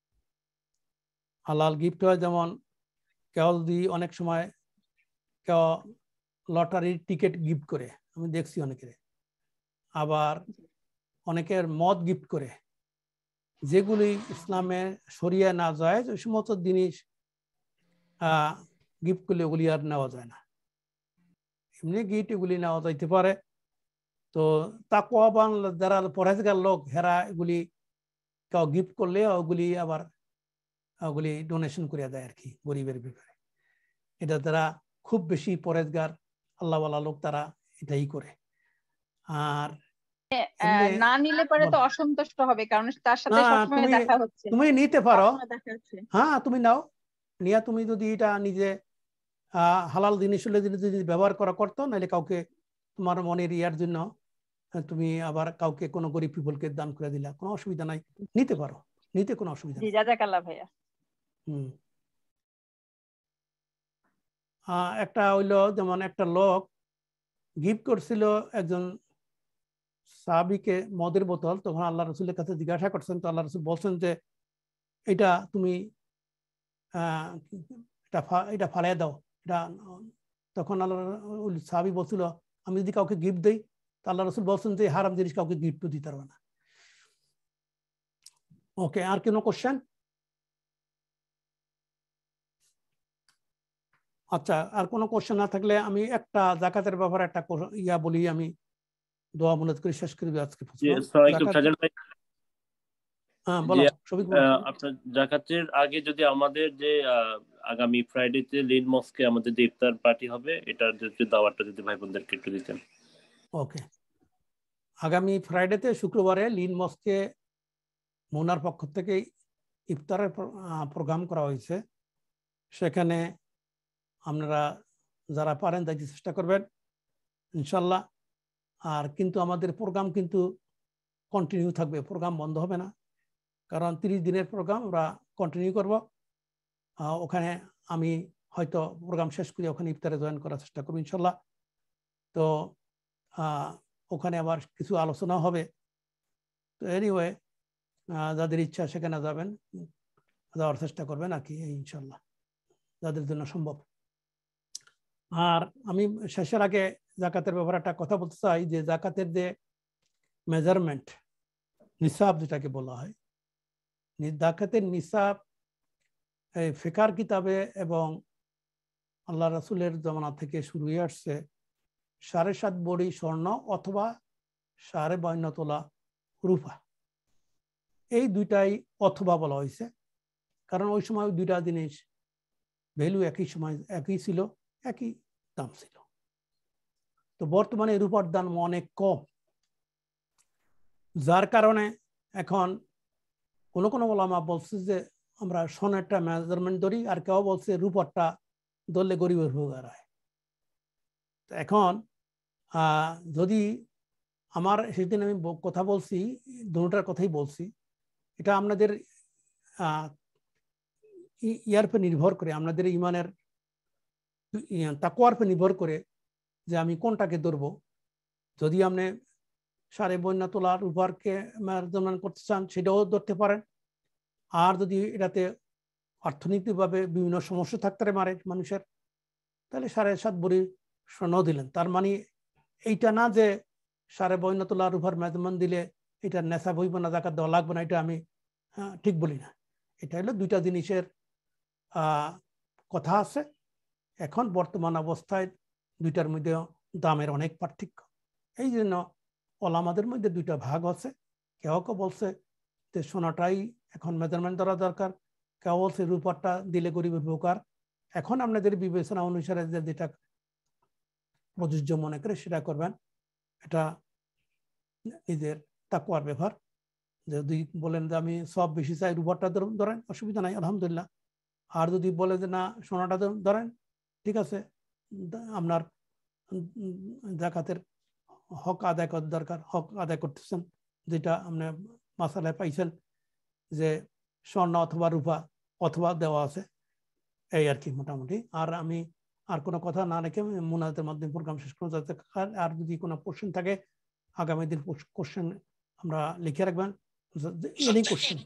[SPEAKER 1] হালাল গিফট হয় যেমন কেউ যদি অনেক সময় কেউ লটারির টিকিট গিফট করে, আমি দেখছি অনেকের, আবার অনেকের মদ গিফট করে, যেগুলি ইসলামে শরিয়া না যায় ওই সমস্ত জিনিস আহ গিফট করলে ওগুলি আর নেওয়া যায় না। এমনি গিফট এগুলি নেওয়া যাইতে পারে। তো তাকওয়াবান যারা পরহেজগার লোক হেরা এগুলি কেউ গিফট করলে ওগুলি আবার ওগুলি ডোনেশন করে দেয় আর কি গরিবের ব্যাপারে। এটা তারা খুব বেশি পরহেজগার আল্লাহওয়ালা লোক তারা এটাই করে। আর
[SPEAKER 4] না নিলে পরে তো অসন্তুষ্ট হবে, কারণ তার সাথে সবসময় দেখা হচ্ছে।
[SPEAKER 1] তুমি নিতে পারো, হ্যাঁ তুমি নাও, নিয়া তুমি যদি এটা নিজে হালাল জিনিস হলে যদি ব্যবহার করা করতো, নাহলে কাউকে তোমার মনের ইয়ার জন্য তুমি আবার কাউকে কোনো গরিব পিপলকে দান করে দিলা, কোনো অসুবিধা নাই, নিতে পারো, নিতে কোনো অসুবিধা নেই।
[SPEAKER 4] জাযাকাল্লাহ ভাইয়া।
[SPEAKER 1] হুম একটা হইলো যেমন একটা লোক গিফট করছিল একজন সাহাবীকে মদের বোতল, তখন আল্লাহ রসুলের কাছে জিজ্ঞাসা করছেন, তো আল্লাহ রসুল বলছেন যে এটা তুমি আহ এটা এটা ফালাই দাও এটা। তখন আল্লাহ সাহাবী বলছিল আমি যদি কাউকে গিফট দেই, তো আল্লাহ রসুল বলছেন যে হারাম জিনিস কাউকে গিফট দিতে পারবে না। ওকে, আর কোনো কোশ্চেন? আচ্ছা, আর কোনো কোশ্চেন না থাকলে আমি একটা যাকাতের ব্যাপারে একটা ইয়া বলি, আমি দোয়া মুনাজাত করে শেষ করব আজকে। হ্যাঁ বলো সবিক বলো।
[SPEAKER 5] আপনার জাকাতের আগে যদি আমাদের যে আগামী ফ্রাইডেতে লিন মস্কে আমাদের যে ইফতার পার্টি হবে, এটার যদি দাওয়াতটা যদি ভাই বোনদেরকে একটু দিতেন।
[SPEAKER 1] ওকে, আগামী ফ্রাইডেতে শুক্রবারে লিন মস্কে মোনার পক্ষ থেকে ইফতারের প্রোগ্রাম করা হয়েছে। সেখানে আপনারা যারা পারেন যাইতে চেষ্টা করবেন ইনশাল্লাহ। আর কিন্তু আমাদের প্রোগ্রাম কিন্তু কন্টিনিউ থাকবে, প্রোগ্রাম বন্ধ হবে না, কারণ তিরিশ দিনের প্রোগ্রাম আমরা কন্টিনিউ করব। ওখানে আমি হয়তো প্রোগ্রাম শেষ করে ওখানে ইফতারে জয়েন করার চেষ্টা করবো ইনশাল্লাহ। তো ওখানে আবার কিছু আলোচনা হবে। তো এনিওয়ে যাদের ইচ্ছা সেখানে যাবেন, যাওয়ার চেষ্টা করবেন আর কি ইনশাল্লাহ, যাদের জন্য সম্ভব। আর আমি শেষের আগে জাকাতের ব্যাপারে একটা কথা বলতে চাই যে জাকাতের যে মেজারমেন্ট, নিসাব যেটাকে বলা হয়, জাকাতের নিসাব ফিকার কিতাবে এবং আল্লাহ রাসূলের জমানা থেকে শুরু হয়ে আসছে সাড়ে সাত বড়ি স্বর্ণ অথবা সাড়ে বান্ন তোলা রূপা। এই দুইটাই অথবা বলা হয়েছে, কারণ ওই সময় দুইটা জিনিস ভ্যালু একই সময় একই ছিল, একই দাম ছিল। তো বর্তমানে রূপার দাম অনেক কম, যার কারণে এখন কোনো কোনো ওলামা বলছে যে আমরা সোনারটা মেজারমেন্ট ধরি, আর কেউ বলছে রূপারটা ধরলে গরিবের উপকার হয়। তো এখন যদি আমার সেদিন আমি কথা বলছি, দুটার কথাই বলছি, এটা আপনাদের ইয়ার পর নির্ভর করে, আপনাদের ইমানের তাকওয়ার পর নির্ভর করে যে আমি কোনটাকে ধরবো। যদি আপনি সাড়ে বন্য তোলার রূপারকে মেজারমেন্ট করতে চান সেটাও ধরতে পারেন। আর যদি এটাতে অর্থনৈতিকভাবে বিভিন্ন সমস্যা থাকতে পারে মানুষের, তাহলে সাড়ে সাত ভরি স্বর্ণ দিলেন। তার মানে এইটা না যে সাড়ে বন্য তোলা রূপার মেজারমেন্ট দিলে এটা নেশাব হইব না, জাকাত দেওয়া লাগবে না, এটা আমি ঠিক বলি না। এটা হলো দুইটা জিনিসের কথা আছে। এখন বর্তমান অবস্থায় দুইটার মধ্যে দামের অনেক পার্থক্য। এই জন্য ওলামাদের মধ্যে দুইটা ভাগ আছে। কেউ কেউ বলছে যে সোনাটাই এখন মেজারমেন্ট ধরা দরকার, কেউ বলছে রূপারটা দিলে গরিবের উপকার। এখন আপনাদের বিবেচনা অনুসারে যে যেটা প্রযোজ্য মনে করে সেটা করবেন, এটা নিজের তাকওয়ার ব্যাপার। যদি বলেন যে আমি সব বেশি চাই রূপারটা ধরেন, অসুবিধা নাই, আলহামদুলিল্লাহ। আর যদি বলে যে না সোনাটা ধরেন, ঠিক আছে, আপনার জাকাতের হক আদায় করার দরকার, হক আদায় করতেছেন, যেটা আপনি মাসালায় পাইছেন যে স্বর্ণ অথবা রূপা অথবা দেওয়া আছে, এই আর কি মোটামুটি। আর আমি আর কোনো কথা না রেখে মুনাজাতের মাধ্যমে প্রোগ্রাম শেষ করতে যাতে। আর যদি কোনো কোশ্চেন থাকে আগামী দিন কোশ্চেন আমরা লিখে রাখবেন, এনি কোশ্চেন।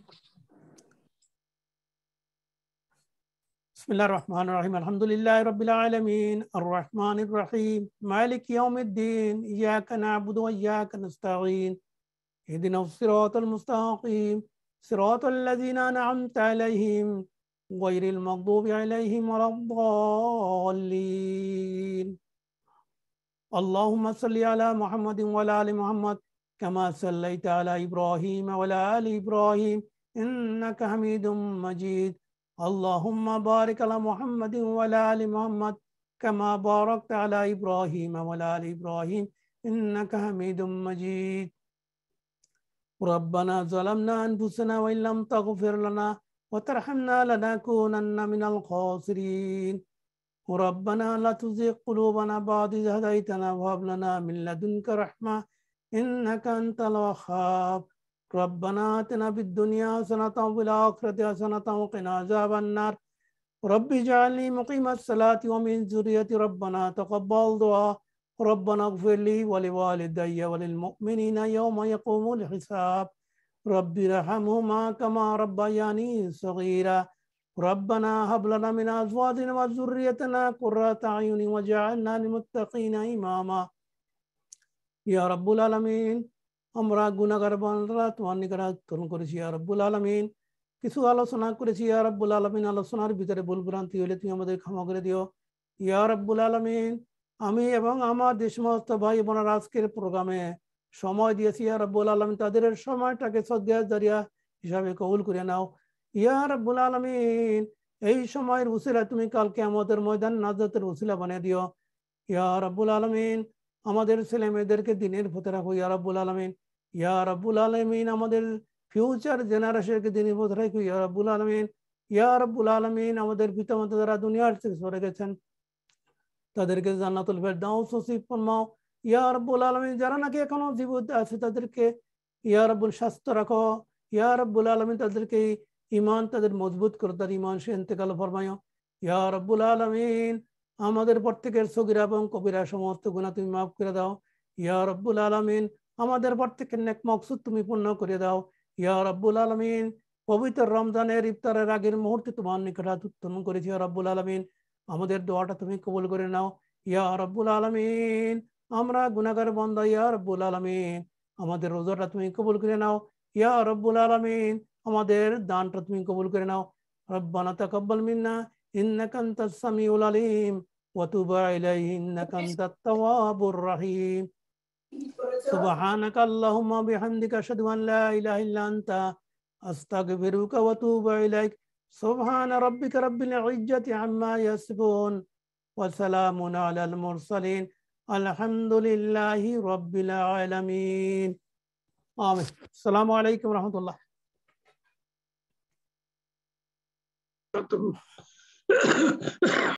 [SPEAKER 1] বিসমিল্লাহির রহমানির রহিম, আলহামদুলিল্লাহি রাব্বিল আলামিন, আর রহমানির রহিম, মালিকি ইয়াউমিদ্দিন, ইয়াকা না'বুদু ওয়া ইয়াকা নাস্তাঈন, ইহদিনাস সিরাতাল মুস্তাকিম, সিরাতাল লাযিনা আন'আমতা আলাইহিম গায়রিল মাগদুবি আলাইহিম ওয়ালাদ-দাল্লিন। আল্লাহুম্মা সাল্লি আলা মুহাম্মাদিন ওয়া আলা আলি মুহাম্মাদ কামা সাল্লাইতা আলা ইব্রাহিম ওয়া আলা আলি ইব্রাহিম ইন্নাকা হামিদুম মাজিদ। اللهم بارك على محمد وعلى آل محمد كما باركت على إبراهيم وعلى آل إبراهيم إنك حميد مجيد. ربنا ظلمنا أنفسنا وإن لم تغفر لنا وترحمنا لنكونن من الخاسرين. ربنا لا تزغ قلوبنا بعد إذ هديتنا وهب لنا من لدنك رحمة إنك أنت الوهاب. ربنا آتنا في الدنيا حسنة وفي الآخرة حسنة وقنا عذاب النار. رب اجعلني مقيم الصلاة ومن ذريتي ربنا تقبل دعاء. ربنا اغفر لي ولوالدي وللمؤمنين يوم يقوم الحساب. رب ارحمهما كما ربياني صغيرا. ربنا هب لنا من أزواجنا وذريتنا قرة أعين واجعلنا للمتقين إماما. يا رب العالمين, আমরা গুনাহগার বান্দারা তোমার নিকট আত্মন করেছি ইয়া রাব্বুল আলামিন। কিছু আলোচনা করেছি ইয়া রাব্বুল আলামিন, আলোচনার ভিতরে ভুল ভ্রান্তি হলে তুমি আমাদের ক্ষমা করে দিও ইয়া রাব্বুল আলামিন। আমি এবং আমার যে সমস্ত ভাই বোনেরা আজকের প্রোগ্রামে সময় দিয়েছি ইয়া রাব্বুল আলামিন, তাদের সময়টাকে সদকায়ে জারিয়া হিসাবে কবুল করে নাও। ইয়া রাব্বুল আলামিন এই সময়ের উসিলা তুমি কালকে আমাদের ময়দান নাজাতের উসিলা বানিয়ে দিও। ইয়া রাব্বুল আলামিন আমাদের ছেলে মেয়েদেরকে দিনের পথে রাখো ইয়া রাব্বুল আলামিন। ইয়া রাব্বুল আলামিন আমাদের ফিউচার জেনারেশনকে দিনের পথে রাখো ইয়া রাব্বুল আলামিন। ইয়া রাব্বুল আলামিন আমাদের পিতামাতা যারা দুনিয়ার থেকে সরে গেছেন তাদেরকে জান্নাতুল ফেরদাউস নসিব ফরমাও। ইয়া রাব্বুল আলামিন যারা নাকি এখনো জীবিত আছে তাদেরকে ইয়া রাব্বুল স্বাস্থ্য রাখো। ইয়া রাব্বুল আলামিন তাদেরকে ঈমান তাদের মজবুত করে তার ঈমান সে ইন্তেকাল ফরমাও। ইয়া রাব্বুল আলামিন আমাদের প্রত্যেকের সগীরা এবং কবিরা সমস্ত গুনাহ তুমি মাফ করে দাও। ইয়া রাব্বুল আলামিন আমাদের প্রত্যেকের নেক মকসুদ তুমি পূর্ণ করে দাও। ইয়া রাব্বুল আলামিন পবিত্র রমজানের ইফতারের আগের মুহূর্তে তোমার নিকট হাত উত্তোলন করেছি ইয়া রাব্বুল আলামিন আমাদের দোয়াটা তুমি কবুল করে নাও। ইয়া রাব্বুল আলামিন আমরা গুনাহগার বান্দা ইয়া রাব্বুল আলামিন আমাদের রোজাটা তুমি কবুল করে নাও। ইয়া রাব্বুল আলামিন আমাদের দানটা তুমি কবুল করে নাও। রব্বানা তাকাব্বাল মিন্না ইন্নাকা আনতাস সামিউল আলিম ওয়া তুব আলাইনা ইন্নাকা আনতাত তাওয়াবুর রহিম। সুবহানাকা আল্লাহুম্মা বিহামদিকা আশহাদু আন লা ইলাহা ইল্লা আনতা আস্তাগফিরুকা ওয়া আতুবু ইলাইক। সুবহানা রাব্বিকা রাব্বিল ইজ্জাতি আম্মা ইয়াসিফুন ওয়া সালামুন আলাল মুরসালিন আলহামদুলিল্লাহি রাব্বিল আলামিন। আমিন। আসসালামু আলাইকুম ওয়া রাহমাতুল্লাহ।